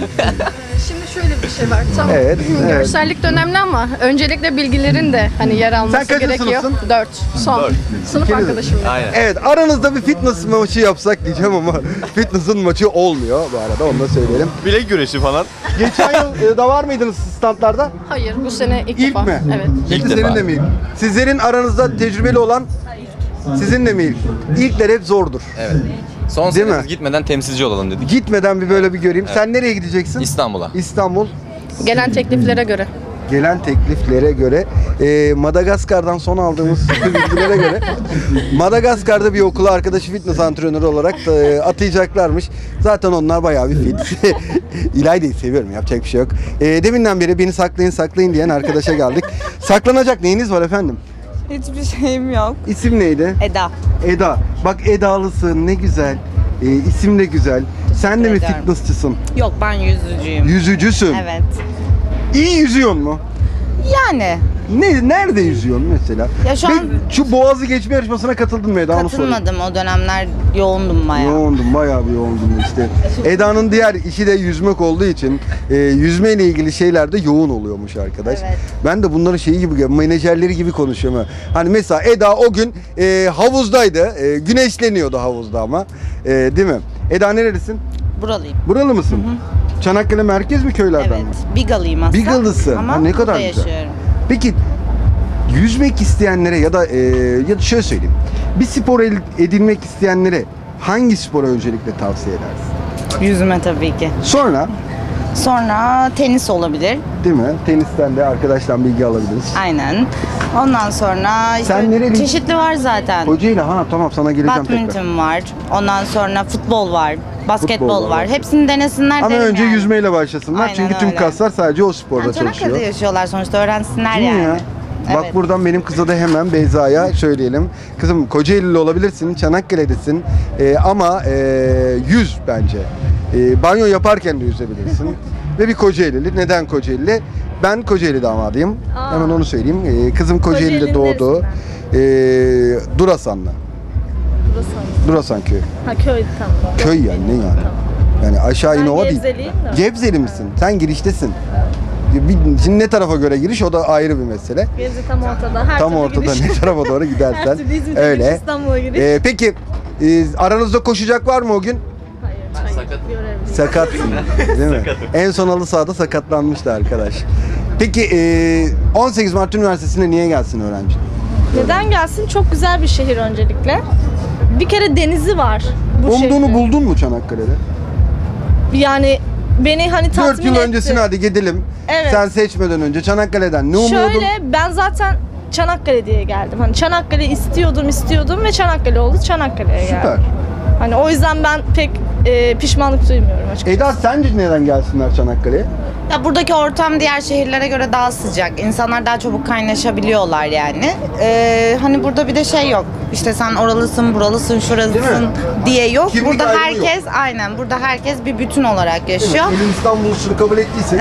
Şimdi şöyle bir şey var. Tamam. Evet, evet. Görsellik de önemli ama öncelikle bilgilerin de hani yer alması Sen kaçıncı gerekiyor. sınıfsın? Dört. Son. Dört. Sınıf İkiniz- arkadaşım. Aynen. Evet aranızda bir fitness maçı yapsak diyeceğim ama fitness'ın maçı olmuyor bu arada onu da söyleyelim. Bilek güreşi falan. Geçen yıl e, da var mıydınız standlarda? Hayır, bu sene ilk, İlk defa. mi? Evet. İlk Sizlerin defa. de mi ilk? Sizlerin aranızda tecrübeli olan sizin de mi ilk? İlkler hep zordur. Evet. Son Değil mi? senemiz gitmeden temsilci olalım dedik. Gitmeden bir böyle bir göreyim. Sen nereye gideceksin? İstanbul'a. İstanbul. Gelen tekliflere göre. Gelen tekliflere göre e, Madagaskar'dan son aldığımız bilgilere göre Madagaskar'da bir okula arkadaşı fitness antrenörü olarak da, e, atayacaklarmış. Zaten onlar bayağı bir fit. İlayda'yı seviyorum yapacak bir şey yok. E, deminden beri beni saklayın saklayın diyen arkadaşa geldik. Saklanacak neyiniz var efendim? Hiçbir şeyim yok. İsim neydi? Eda. Eda. Bak Edalısın ne güzel. E, isim de güzel. Sen de mi ederim. fitnessçısın? Yok, ben yüzücüyüm. Yüzücüsün. Evet. İyi yüzüyor mu? Yani. Ne, nerede yüzüyorsun mesela? Ya şu Ve an şu Boğazı geçme yarışmasına katıldın mı Eda? Onu sorayım. katılmadım. O dönemler yoğundum bayağı. Yoğundum, bayağı bir yoğundum işte. Eda'nın diğer işi de yüzmek olduğu için e, yüzmeyle ilgili şeylerde yoğun oluyormuş arkadaş. Evet. Ben de bunların şeyi gibi, menajerleri gibi konuşuyorum. ha. Hani mesela Eda o gün e, havuzdaydı, e, güneşleniyordu havuzda ama. E, değil mi? Eda nerelisin? Buralıyım. Buralı mısın? Çanakkale merkez mi köylerden Evet. mi? Bigalıyım aslında. Bigalısın. Ama Ha, ne kadar burada güzel. yaşıyorum. Peki yüzmek isteyenlere ya da e, ya da şöyle söyleyeyim. Bir spor el- edinmek isteyenlere hangi sporu öncelikle tavsiye edersin? Yüzme tabii ki. Sonra Sonra tenis olabilir. değil mi? Tenisten de arkadaştan bilgi alabiliriz. Aynen. Ondan sonra işte Sen nereli? çeşitli var zaten. Kocaeli, ha tamam, sana geleceğim tekrar. Badminton var. Ondan sonra futbol var. Basketbol Futbol var. var. Hepsini denesinler Ama derim önce yani. yüzmeyle başlasınlar. Aynen Çünkü tüm öyle. kaslar sadece o sporda Yani çalışıyor. Çanakkale'de yaşıyorlar sonuçta, öğrensinler Değil mi yani. ya? Bak Evet. buradan benim kıza da hemen Beyza'ya söyleyelim. Kızım Kocaeli'li olabilirsin, Çanakkale'desin Ee, ama e, yüz bence. E, banyo yaparken de yüzebilirsin. Ve bir Kocaeli'li. Neden Kocaeli'li? Ben Kocaeli damadıyım. Aa. Hemen onu söyleyeyim. E, kızım Kocaeli'de Kocaeli'nin doğdu. E, Durasan'la. Burası. Durasan köyü. Ha köy tamam. Köy yani, ne yani? Yani aşağı Ben İnova değil. Gebzeliyim de. Gebzeli misin? Sen giriştesin. Bir- Şimdi ne tarafa göre giriş, o da ayrı bir mesele. Gebze tam ortada. Her Tam türlü ortada giriş. ne tarafa doğru gidersen Her türlü İzmir'e öyle. giriş, İstanbul'a giriş. Ee, peki e, aranızda koşacak var mı o gün? Hayır. Görevliyim. Sakatsın değil mi? En son halı sahada sakatlanmıştı arkadaş. Peki e, on sekiz Mart Üniversitesi'ne niye gelsin öğrenci? Neden gelsin? Çok güzel bir şehir öncelikle. Bir kere denizi var bu Umduğunu şehrin. buldun mu Çanakkale'de? Yani beni hani tatmin dört yıl etti. öncesine hadi gidelim. Evet. Sen seçmeden önce Çanakkale'den ne umuyordun? Şöyle, ben zaten Çanakkale diye geldim. Hani Çanakkale istiyordum istiyordum ve Çanakkale oldu. Çanakkale'ye geldim. Süper. Hani o yüzden ben pek e, pişmanlık duymuyorum açıkçası. Eda sence neden gelsinler Çanakkale'ye? Ya buradaki ortam diğer şehirlere göre daha sıcak. İnsanlar daha çabuk kaynaşabiliyorlar yani. Ee, hani burada bir de şey yok. İşte sen oralısın, buralısın, şuralısın diye yok. Kimlik burada ayrımı herkes aynen burada herkes bir bütün olarak yaşıyor. Elin İstanbul'sunu kabul ettiysek.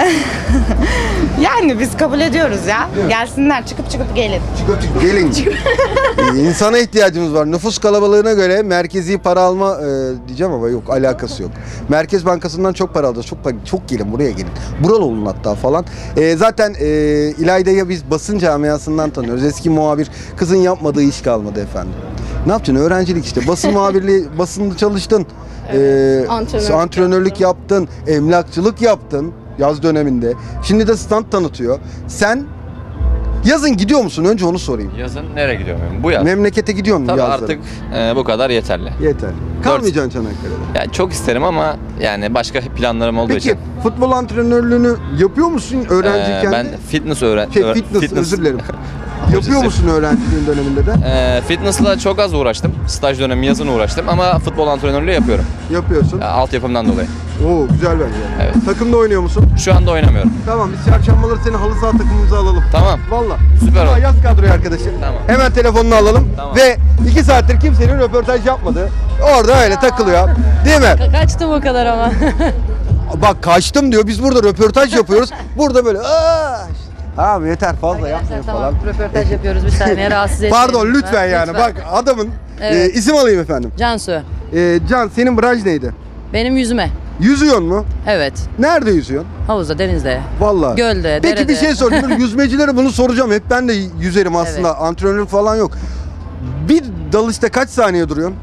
Yani biz kabul ediyoruz ya. Gelsinler, çıkıp çıkıp gelin. Çıkıp çıkıp gelin. Ee, İnsana ihtiyacımız var. Nüfus kalabalığına göre merkezi para alma e, diyeceğim ama yok, alakası yok. Merkez Bankası'ndan çok para alacağız. Çok çok gelin, buraya gelin. Buralı olun hatta falan. E, zaten e, İlayda'yı biz basın camiasından tanıyoruz. Eski muhabir, kızın yapmadığı iş kalmadı efendim. Ne yapacaksın? Öğrencilik işte. Basın muhabirliği, basında çalıştın. Evet, e, antrenörlük, antrenörlük yaptın. Emlakçılık yaptın yaz döneminde. Şimdi de stand tanıtıyor. Sen yazın gidiyor musun? Önce onu sorayım. Yazın nereye gidiyorum? Bu yaz. Memlekete gidiyor musun Tabii yazları? artık e, bu kadar yeterli. Yeter. Kalmayacaksın Çanakkale'de. Yani çok isterim ama yani başka planlarım olduğu Peki için. futbol antrenörlüğünü yapıyor musun öğrenciyken? Ee, ben fitness öğren... Şey, öğren- fitness, özür dilerim. Yapıyor musun öğrenciliğin döneminde de? Ee, fitness'la çok az uğraştım. Staj dönemi yazın uğraştım ama futbol antrenörlüğü yapıyorum. Yapıyorsun. Ya, altyapımdan dolayı. Oo güzel bence. Evet. Takımda oynuyor musun? Şu anda oynamıyorum. Tamam, biz çarşambaları seni halı saha takımımıza alalım. Tamam. Valla. Süper Tamam, oldu. yaz kadroyu arkadaşım. Tamam. Hemen telefonunu alalım. Tamam. Ve iki saattir kimsenin röportaj yapmadı. Orada öyle takılıyor. Değil mi? Kaçtım o kadar ama. Bak kaçtım diyor. Biz burada röportaj yapıyoruz. Burada böyle aa, tamam yeter fazla yapmayın Tamam, falan. röportaj yapıyoruz bir saniye, rahatsız etmeyin. Pardon lütfen yani. Bak adamın Evet. e, isim alayım efendim. Cansu. E, Can, senin branş neydi? Benim yüzme. Yüzüyorsun mu? Evet. Nerede yüzüyorsun? Havuzda, denizde. Vallahi. Gölde, Peki derede. bir şey sorayım. Böyle yüzmecilere bunu soracağım. Hep ben de yüzerim aslında. Evet. Antrenörlük falan yok. Bir dalışta kaç saniye duruyorsun?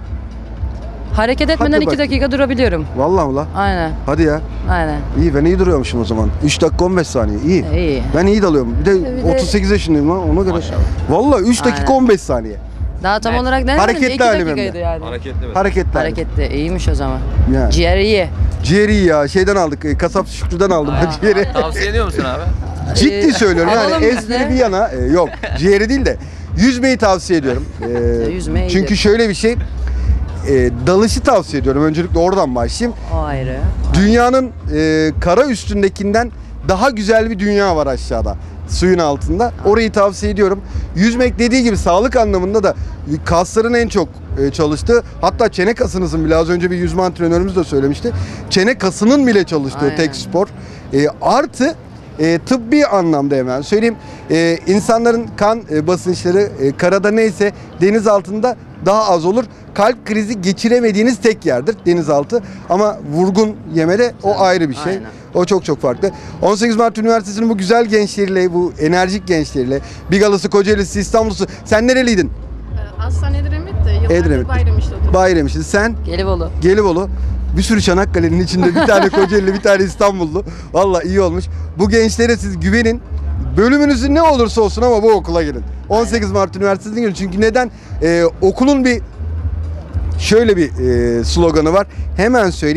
Hareket etmeden Hadi iki bakayım. dakika durabiliyorum. Vallahi ulan. Aynen. Hadi ya. Aynen. İyi, ben iyi duruyormuşum o zaman. üç dakika on beş saniye. İyi. İyi. Ben iyi dalıyorum. Bir de Bir de- otuz sekiz yaşındayım lan ona göre. Vallahi üç dakika Aynen. on beş saniye. Daha tam olarak denemedim. Hareketli iki halim hem de. dakikaydı yani. Hareketli mi? Hareketli. Hareketli. İyiymiş o zaman. Yani. Ciğer iyi. Ciğeri iyi ya. Şeyden aldık. e, Kasap Şükrü'den aldım ben ciğeri. Tavsiye ediyor musun abi? Ciddi söylüyorum. Yani alalım biz de. espri bir yana. e, yok. Ciğeri değil de. Yüzmeyi tavsiye ediyorum. E, Yüzme iyidir. çünkü şöyle bir şey. E, dalışı tavsiye ediyorum. Öncelikle oradan başlayayım. O ayrı. Dünyanın e, kara üstündekinden daha güzel bir dünya var aşağıda. Suyun altında. Orayı tavsiye ediyorum. Yüzmek dediği gibi sağlık anlamında da kasların en çok e, çalıştığı, hatta çene kasınızın bile, az önce bir yüzme antrenörümüz de söylemişti. Çene kasının bile çalıştığı Aynen. tek spor. E, artı e, tıbbi anlamda hemen söyleyeyim. E, insanların kan e, basınçları e, karada neyse deniz altında daha az olur. Kalp krizi geçiremediğiniz tek yerdir denizaltı. Ama vurgun yemede o ayrı bir şey. Aynen. O çok çok farklı. on sekiz Mart Üniversitesi'nin bu güzel gençleriyle, bu enerjik gençleriyle, Bigalısı, Kocaeli'si, İstanbul'su. Sen nereliydin? Aslan Edremit'te. Yıllardır Edremit. Bayramış'ta oturdum. Bayramış'ın. Sen? Gelibolu. Gelibolu. Bir sürü Çanakkale'nin içinde bir tane Kocaeli, bir tane İstanbullu. Vallahi iyi olmuş. Bu gençlere siz güvenin. Bölümünüzün ne olursa olsun ama bu okula girin. on sekiz Mart Üniversitesi'ne girin. Çünkü neden? Ee, okulun bir şöyle bir e, sloganı var. Hemen söyleyeyim.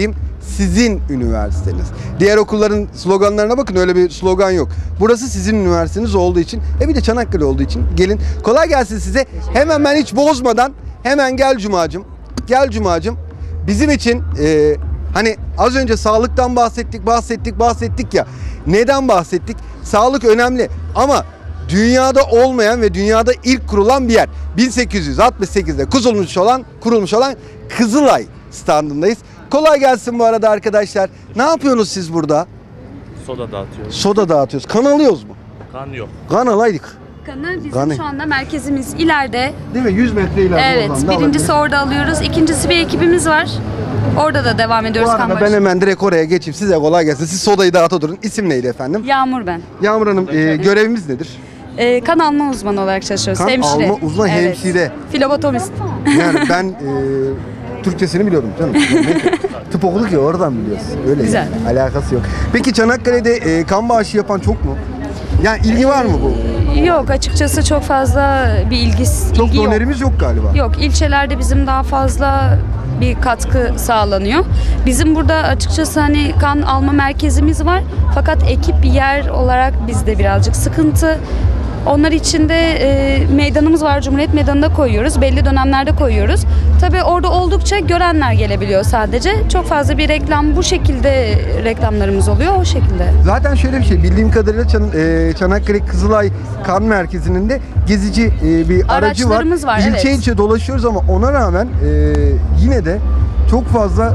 sizin üniversiteniz. Diğer okulların sloganlarına bakın, öyle bir slogan yok. Burası sizin üniversiteniz olduğu için, e bir de Çanakkale olduğu için gelin. Kolay gelsin size. Hemen ben hiç bozmadan hemen gel Cuma'cığım. Gel Cuma'cığım. Bizim için e, hani az önce sağlıktan bahsettik, bahsettik, bahsettik ya. Neden bahsettik? Sağlık önemli ama dünyada olmayan ve dünyada ilk kurulan bir yer. bin sekiz yüz altmış sekizde kurulmuş olan, kurulmuş olan Kızılay standındayız. Kolay gelsin bu arada arkadaşlar. Ne yapıyorsunuz siz burada? Soda dağıtıyoruz. Soda dağıtıyoruz. Kan alıyoruz mu? Kan yok. Kan alaydık. Kanı bizim Kanı. şu anda merkezimiz ileride. Değil mi? yüz metre ileride. Evet. Birincisi orada alıyoruz. İkincisi bir ekibimiz var. Orada da devam ediyoruz Bu kan arada ben bağışı. hemen direkt oraya geçeyim. Size kolay gelsin. Siz sodayı dağıta durun. İsim neydi efendim? Yağmur ben. Yağmur Hanım, e, görevimiz nedir? Ee, kan alma uzmanı olarak çalışıyoruz. Kan hemşire. alma uzmanı, Evet. hemşire. Filobotomist. Yani ben e, Türkçesini biliyorum canım. Neyse. Tıp okuduk ya, oradan biliyoruz. Öyle Güzel. yani. Alakası yok. Peki Çanakkale'de e, kan bağışı yapan çok mu? Yani ilgi var mı bu? Yok, açıkçası çok fazla bir ilgisi Çok ilgi yok. donerimiz yok galiba. Yok, ilçelerde bizim daha fazla bir katkı sağlanıyor. Bizim burada açıkçası hani kan alma merkezimiz var. Fakat ekip yer olarak bizde birazcık sıkıntı. Onlar için de e, meydanımız var. Cumhuriyet Meydanı'nda koyuyoruz. Belli dönemlerde koyuyoruz. Tabii orada oldukça görenler gelebiliyor sadece. Çok fazla bir reklam, bu şekilde reklamlarımız oluyor o şekilde. Zaten şöyle bir şey, bildiğim kadarıyla Çan, e, Çanakkale Kızılay Kan Merkezi'nin de gezici e, bir aracı var. Araçlarımız var, İlçe evet. ilçe dolaşıyoruz ama ona rağmen e, yine de çok fazla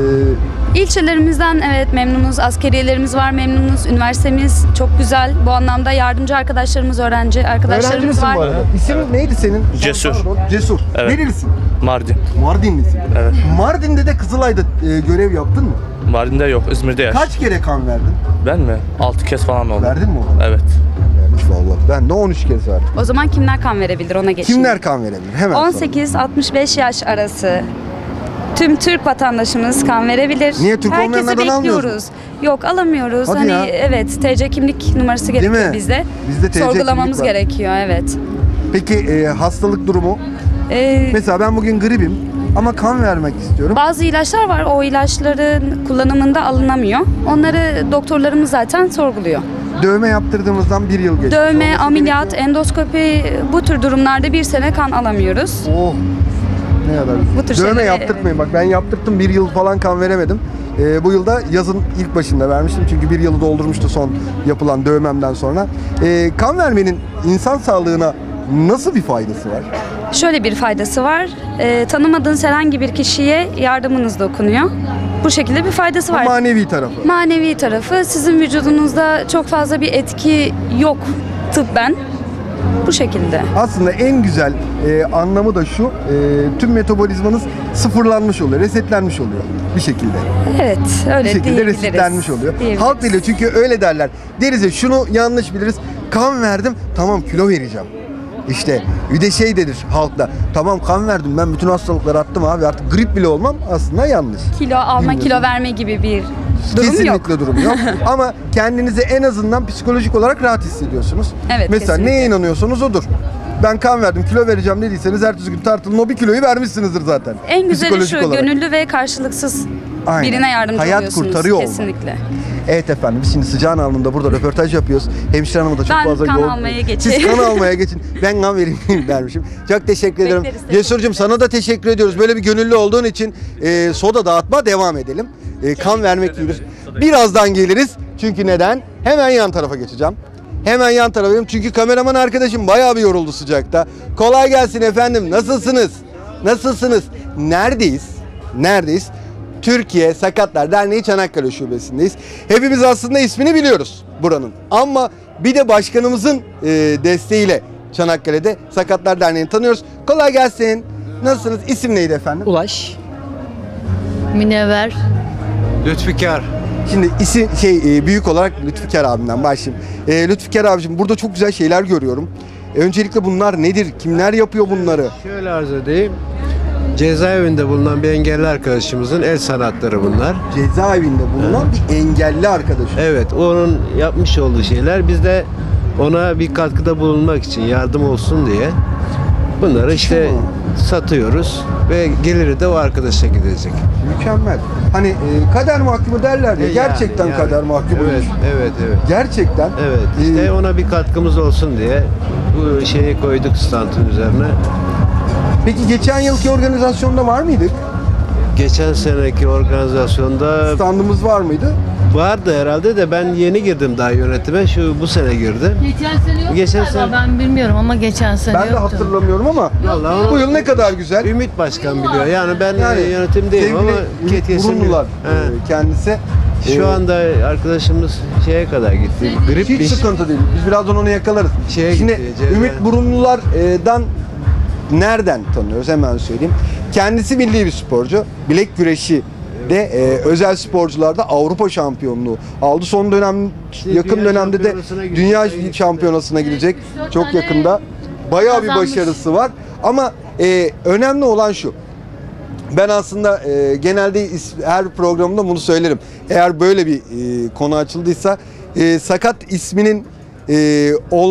e, İlçelerimizden evet memnunuz. Askeriyelerimiz var, memnunuz. Üniversitemiz çok güzel. Bu anlamda yardımcı arkadaşlarımız, öğrenci öğrenci arkadaşlarımız misin var. bu arada? İsim neydi senin? Cesur. Pardon, Cesur. Evet. Nerelisin? Mardin. Mardinlisin. Evet. Mardin'de de Kızılay'da e, görev yaptın mı? Mardin'de yok, İzmir'de yaş. Kaç kere kan verdin? Ben mi? altı kez falan oldu. Verdin mi onu? Evet. Vermiş vallahi. Ben de on üç kez verdim. O zaman kimler kan verebilir ona geçeyim. Kimler kan verebilir? Hemen on soralım. sekiz altmış beş yaş arası tüm Türk vatandaşımız kan verebilir. Niye Türk Herkesi olmayanlardan almıyoruz bekliyoruz. Yok, alamıyoruz. Hadi hani ya. evet T C kimlik numarası Değil gerekiyor mi? bizde. Bizde T C Sorgulamamız kimlik var. gerekiyor evet. Peki e, hastalık durumu? Ee, Mesela ben bugün gripim ama kan vermek istiyorum. Bazı ilaçlar var. O ilaçların kullanımında alınamıyor. Onları doktorlarımız zaten sorguluyor. Dövme yaptırdığımızdan bir yıl geçti. Dövme, Olması ameliyat, gerekiyor. endoskopi bu tür durumlarda bir sene kan alamıyoruz. Oh. Ne kadar. Bu tür Dövme şeyleri- yaptırtmayın. Bak ben yaptırttım, bir yıl falan kan veremedim. Ee, bu yılda yazın ilk başında vermiştim. Çünkü bir yılı doldurmuştu son yapılan dövmemden sonra. Ee, kan vermenin insan sağlığına nasıl bir faydası var? Şöyle bir faydası var. Ee, tanımadığınız herhangi bir kişiye yardımınız dokunuyor. Bu şekilde bir faydası Bu var. manevi tarafı. Manevi tarafı, sizin vücudunuzda çok fazla bir etki yok tıbben. Bu şekilde. Aslında en güzel e, anlamı da şu, e, tüm metabolizmanız sıfırlanmış oluyor, resetlenmiş oluyor bir şekilde. Evet, öyle Bir şekilde diyebiliriz. resetlenmiş oluyor. Diyebiliriz. Halk dili çünkü öyle derler. Deriz ya, şunu yanlış biliriz. Kan verdim, tamam kilo vereceğim. İşte bir de şey denir halkta. Tamam kan verdim, ben bütün hastalıkları attım abi, artık grip bile olmam, aslında yanlış. Kilo alma, Bilmiyorum. kilo verme gibi bir durum Kesinlikle yok. durum yok. Ama kendinizi en azından psikolojik olarak rahat hissediyorsunuz. Evet, Mesela kesinlikle. neye inanıyorsanız odur. Ben kan verdim, kilo vereceğim dediyseniz ertesi gün tartılın, o bir kiloyu vermişsinizdir zaten. En güzeli Psikolojik şu, olarak. gönüllü ve karşılıksız Aynen. birine yardımcı Hayat oluyorsunuz. kurtarıyor olmak. Kesinlikle. Evet efendim, biz şimdi sıcağın alnında burada röportaj yapıyoruz. Hemşire hanımı da çok Ben fazla kan yoğun- almaya geçeyim. Siz kan almaya geçin. Ben kan vereyim dermişim. Çok teşekkür ederim. Bekleriz, tabii. Cesur'cum sana da teşekkür ediyoruz. Böyle bir gönüllü olduğun için e, soda dağıtma devam edelim. E, kan vermek iyidir. Birazdan geliriz. Çünkü neden? Hemen yan tarafa geçeceğim. Hemen yan tarafa geçeceğim. Çünkü kameraman arkadaşım bayağı bir yoruldu sıcakta. Kolay gelsin efendim. Nasılsınız? Nasılsınız? Neredeyiz? Neredeyiz? Türkiye Sakatlar Derneği Çanakkale Şubesindeyiz. Hepimiz aslında ismini biliyoruz buranın. Ama bir de başkanımızın e, desteğiyle Çanakkale'de Sakatlar Derneği'ni tanıyoruz. Kolay gelsin. Nasılsınız? İsim neydi efendim? Ulaş. Münevver. Lütfikar. Şimdi isim şey e, büyük olarak Lütfikar abimden başlayayım. E, Lütfikar abicim, burada çok güzel şeyler görüyorum. E, öncelikle bunlar nedir? Kimler yapıyor bunları? Şöyle arz edeyim. Cezaevinde bulunan bir engelli arkadaşımızın el sanatları bunlar. Cezaevinde bulunan bir engelli arkadaş. Evet, onun yapmış olduğu şeyler. Biz de ona bir katkıda bulunmak için, yardım olsun diye Bunları işte satıyoruz ve geliri de o arkadaşa gidecek. Mükemmel. Hani e, kader mahkumu derler ya. E, gerçekten yani, yani. kader mahkumu. Evet, evet, evet. Gerçekten. Evet. İşte ona bir katkımız olsun diye bu şeyi koyduk standın üzerine. Peki geçen yılki organizasyonda var mıydık? Geçen seneki organizasyonda standımız var mıydı? Vardı herhalde de ben yeni girdim daha yönetime. Şu bu sene girdim. Geçen sene yoktu Geçen galiba, sene- ben bilmiyorum ama geçen sene Ben de yoktu. hatırlamıyorum ama Vallahi bu yıl ne kadar güzel. Ümit Başkan biliyor. Yani ben Yani yönetimdeyim ama Ümit kesin Burunlular biliyor. e, kendisi. Şu E, anda arkadaşımız şeye kadar gitti. Grip hiç bir sıkıntı değil. Biz birazdan onu yakalarız. Şeye Şimdi gitti, Cezayir. Ümit Burunlular'dan nereden tanıyoruz hemen söyleyeyim. Kendisi milli bir sporcu. Bilek güreşi de e, özel sporcularda Avrupa şampiyonluğu aldı. Son dönem yakın dünya dönemde de şampiyonasına gidecek. dünya şampiyonasına gidecek. Çok yakında. Bayağı bir kazanmış. başarısı var. Ama e, önemli olan şu. Ben aslında e, genelde is- her programda bunu söylerim. Eğer böyle bir e, konu açıldıysa e, sakat isminin e,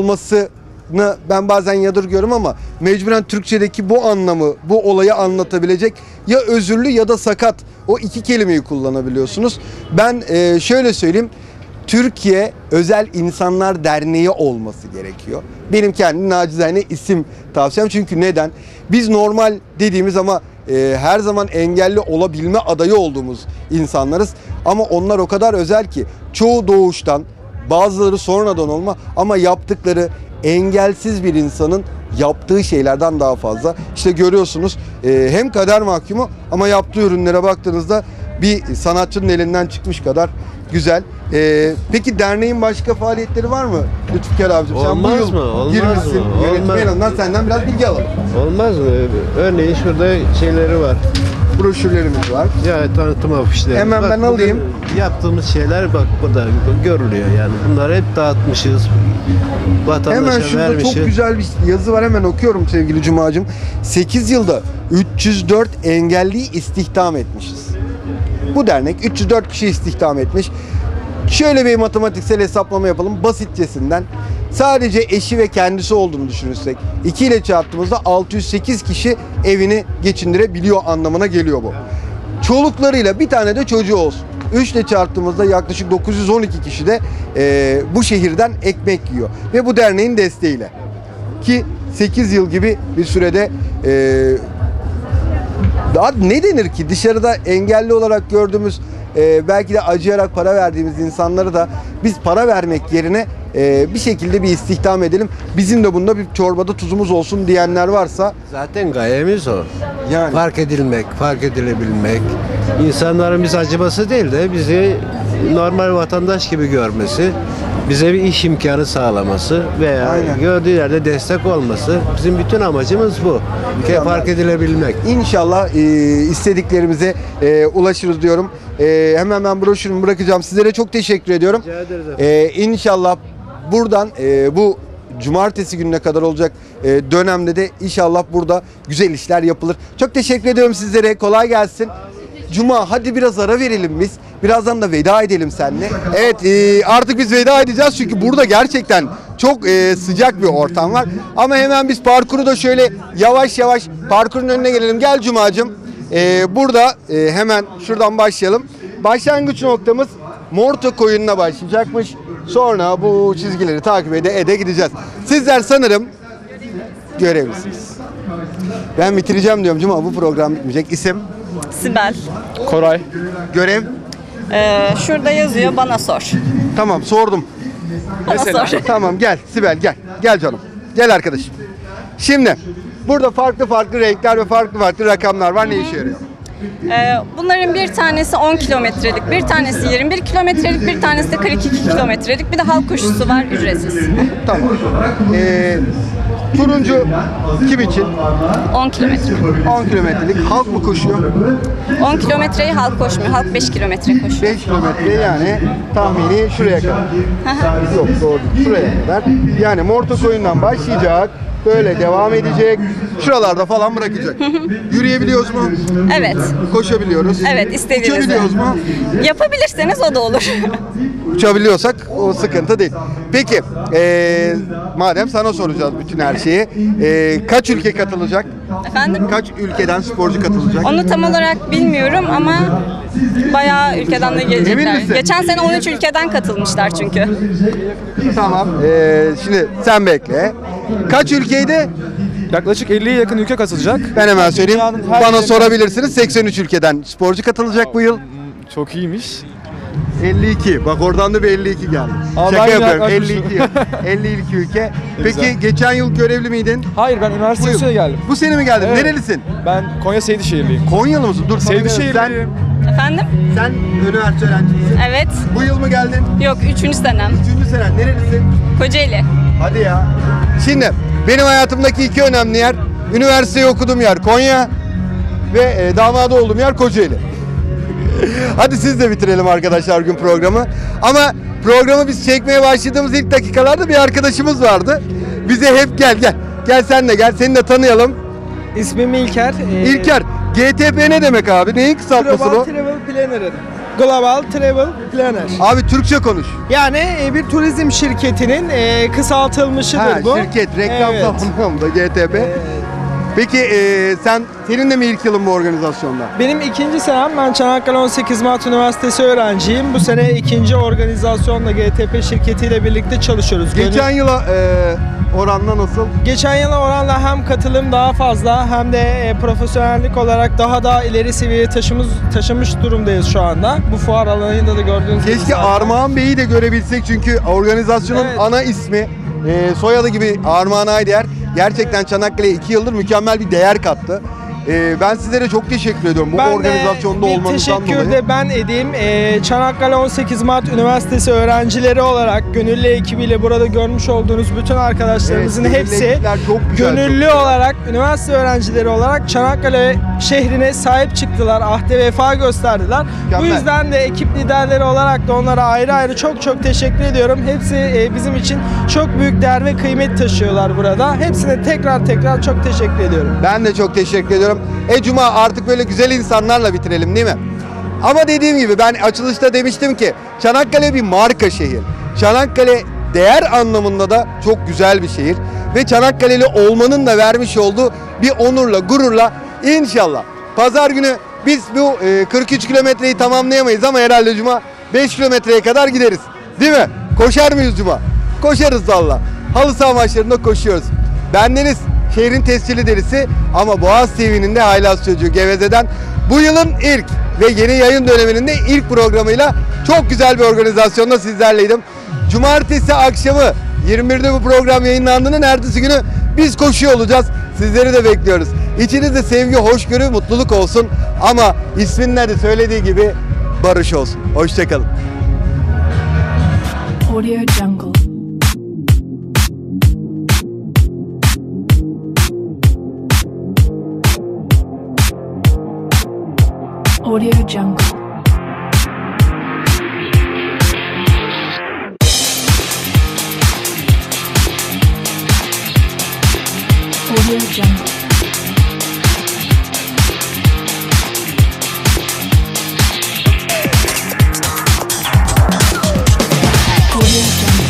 olmasını ben bazen yadırgıyorum ama mecburen Türkçedeki bu anlamı, bu olayı anlatabilecek ya özürlü ya da sakat o iki kelimeyi kullanabiliyorsunuz. Ben e, şöyle söyleyeyim. Türkiye Özel İnsanlar Derneği olması gerekiyor. Benim kendi nacizane isim tavsiyem. Çünkü neden? Biz normal dediğimiz ama e, her zaman engelli olabilme adayı olduğumuz insanlarız. Ama onlar o kadar özel ki çoğu doğuştan, bazıları sonradan olma ama yaptıkları engelsiz bir insanın yaptığı şeylerden daha fazla. İşte görüyorsunuz e, hem kader mahkumu ama yaptığı ürünlere baktığınızda bir sanatçının elinden çıkmış kadar güzel. Ee, peki derneğin başka faaliyetleri var mı Lütfüker abicim? Sen Olmaz bu yıl mı? Olmaz girmişsin mı? yönetime, Olmaz. en azından senden biraz bilgi alalım. Olmaz mı? Örneğin şurada şeyleri var. Broşürlerimiz var. Ya tanıtım afişleri. Hemen Bak, ben bugün alayım. Yaptığımız şeyler bak burada görülüyor yani. Bunları hep dağıtmışız. Vatandaşa Hemen şurada vermişiz. çok güzel bir yazı var, hemen okuyorum sevgili Cuma'cığım. sekiz yılda üç yüz dört engelliyi istihdam etmişiz. Bu dernek üç yüz dört kişi istihdam etmiş. Şöyle bir matematiksel hesaplama yapalım basitçesinden. Sadece eşi ve kendisi olduğunu düşünürsek iki ile çarptığımızda altı yüz sekiz kişi evini geçindirebiliyor anlamına geliyor bu. Çoluklarıyla bir tane de çocuğu olsun. üç ile çarptığımızda yaklaşık dokuz yüz on iki kişi de e, bu şehirden ekmek yiyor. Ve bu derneğin desteğiyle. Ki sekiz yıl gibi bir sürede e, daha ne denir ki dışarıda engelli olarak gördüğümüz e, belki de acıyarak para verdiğimiz insanları da biz para vermek yerine e, bir şekilde bir istihdam edelim. Bizim de bunda bir çorbada tuzumuz olsun diyenler varsa Zaten gayemiz o. Yani. Fark edilmek, fark edilebilmek. İnsanların biz acıması değil de bizi normal vatandaş gibi görmesi, bize bir iş imkanı sağlaması veya Aynen. gördüğü yerde destek olması. Bizim bütün amacımız bu. Ke fark edilebilmek. İnşallah e, istediklerimize e, ulaşırız diyorum. E, hemen ben broşürümü bırakacağım. Sizlere çok teşekkür ediyorum. Rica ederiz efendim. E, inşallah buradan e, bu cumartesi gününe kadar olacak e, dönemde de inşallah burada güzel işler yapılır. Çok teşekkür ediyorum sizlere. Kolay gelsin. Cuma hadi biraz ara verelim biz. Birazdan da veda edelim seninle. Evet e, artık biz veda edeceğiz çünkü burada gerçekten çok e, sıcak bir ortam var. Ama hemen biz parkuru da şöyle yavaş yavaş parkurun önüne gelelim. Gel Cuma'cığım. E, burada e, hemen şuradan başlayalım. Başlangıç noktamız Morta koyununa başlayacakmış. Sonra bu çizgileri takip ede ede gideceğiz. Sizler sanırım görevlisiniz. Ben bitireceğim diyorum Cuma, bu program bitmeyecek. İsim? Sibel. Koray. Görev? Ee, şurada yazıyor, bana sor. Tamam, sordum. Bana sor. Tamam, gel Sibel gel. Gel canım. Gel arkadaşım. Şimdi burada farklı farklı renkler ve farklı farklı rakamlar var. Ne işe yarıyor? Ee, bunların bir tanesi on kilometrelik, bir tanesi yirmi bir kilometrelik, bir tanesi de kırk iki kilometrelik. Bir de halk koşusu var, ücretsiz. Tamam. Ee, turuncu kim için? on kilometre. on kilometrelik. Halk mı koşuyor? on kilometreyi halk koşmuyor, halk beş kilometre koşuyor. beş kilometre yani tahmini şuraya kadar. Yok doğru değil. Şuraya kadar. Yani Morta koyundan başlayacak. Böyle devam edecek. Şuralarda falan bırakacak. Yürüyebiliyoruz mu? Evet. Koşabiliyoruz. Evet, istediğinizde. Uçabiliyoruz mu? Yapabilirseniz o da olur. Uçabiliyorsak o sıkıntı değil. Peki ee, madem sana soracağız bütün her şeyi. Ee, kaç ülke katılacak? Efendim? Kaç ülkeden sporcu katılacak? Onu tam olarak bilmiyorum ama bayağı ülkeden de Emin gelecekler. misin? Geçen sene on üç ülkeden katılmışlar çünkü. Tamam. Ee, şimdi sen bekle. Kaç ülkeydi? Yaklaşık elliye yakın ülke katılacak. Ben hemen söyleyeyim. Dünyanın her Bana yerinden- sorabilirsiniz. seksen üç ülkeden sporcu katılacak bu yıl. Çok iyiymiş. elli iki. Bak oradan da bir elli iki geldi. Aa, Şaka ben yapıyorum. yaklaşmışım. elli iki. elli iki ülke. Peki güzel. geçen yıl görevli miydin? Hayır, ben üniversite Bu yıl. üstüne geldim. Bu sene mi geldin? Evet. Nerelisin? Ben Konya Seydişehirliyim. Konyalı mısın? Dur sana Seydişehirliyim. Efendim? Sen üniversite öğrencisisin. Evet. Bu yıl mı geldin? Yok, üçüncü senem. Üçüncü senen. Nerelisin? Kocaeli. Hadi ya. Şimdi benim hayatımdaki iki önemli yer, üniversiteyi okuduğum yer Konya ve e, damadı olduğum yer Kocaeli. Hadi siz de bitirelim arkadaşlar gün programı. Ama programı biz çekmeye başladığımız ilk dakikalarda bir arkadaşımız vardı. Bize hep gel gel. Gel sen de gel. Seni de tanıyalım. İsmim İlker. Ee, İlker. G T P ne demek abi? Neyin kısaltması Global bu? Travel Planner'ın. Global Travel Planner. Abi Türkçe konuş. Yani e, bir turizm şirketinin e, kısaltılmışıdır Ha, bu. şirket, reklam Evet. anlamında G T P. Peki e, sen senin de mi ilk yılın bu organizasyonda? Benim ikinci senem, ben Çanakkale on sekiz Mart Üniversitesi öğrenciyim. Bu sene ikinci organizasyonla G T P şirketiyle birlikte çalışıyoruz. Geçen yıla e, oranla nasıl? Geçen yıla oranla hem katılım daha fazla hem de e, profesyonellik olarak daha da ileri seviyeye taşımış, taşımış durumdayız şu anda. Bu fuar alanında da gördüğünüz gibi. Keşke zaten. Armağan Bey'i de görebilsek çünkü organizasyonun Evet. ana ismi e, soyadı gibi Armağan Ayder. Gerçekten Çanakkale'ye iki yıldır mükemmel bir değer kattı. E, ben sizlere çok teşekkür ediyorum bu Ben de organizasyonda bir olmanızdan teşekkür dolayı. de ben edeyim. Ee, Çanakkale on sekiz Mart Üniversitesi öğrencileri olarak gönüllü ekibiyle burada görmüş olduğunuz bütün arkadaşlarımızın Evet, gönüllü hepsi ekipler çok güzel, gönüllü olarak, üniversite öğrencileri olarak Çanakkale şehrine sahip çıktılar. Ahde vefa gösterdiler. Bu Mükemmel. yüzden de ekip liderleri olarak da onlara ayrı ayrı çok çok teşekkür ediyorum. Hepsi e, bizim için çok büyük değer ve kıymet taşıyorlar burada. Hepsine tekrar tekrar çok teşekkür ediyorum. Ben de çok teşekkür ediyorum. E Cuma artık böyle güzel insanlarla bitirelim değil mi? Ama dediğim gibi ben açılışta demiştim ki Çanakkale bir marka şehir. Çanakkale değer anlamında da çok güzel bir şehir. Ve Çanakkale'li olmanın da vermiş olduğu bir onurla, gururla inşallah pazar günü biz bu e, kırk üç kilometreyi tamamlayamayız ama herhalde Cuma beş kilometreye kadar gideriz. Değil mi? Koşar mıyız Cuma? Koşarız valla. Halı saha maçlarında koşuyoruz. Bendeniz şehrin tescilli derisi ama Boğaz T V'nin de haylaz çocuğu Geveze'den bu yılın ilk ve yeni yayın döneminin de ilk programıyla çok güzel bir organizasyonda sizlerleydim. Cumartesi akşamı yirmi birde bu program yayınlandığının ertesi günü biz koşuyor olacağız. Sizleri de bekliyoruz. İçinizde sevgi, hoşgörü, mutluluk olsun ama isminle de söylediği gibi barış olsun. Hoşçakalın. Audio Jungle. Audio Jungle. Audio Jungle. Audio Jungle.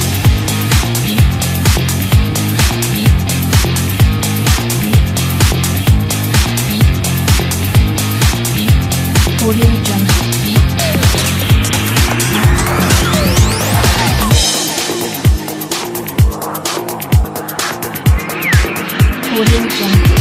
Audio Jungle. Audio Jungle.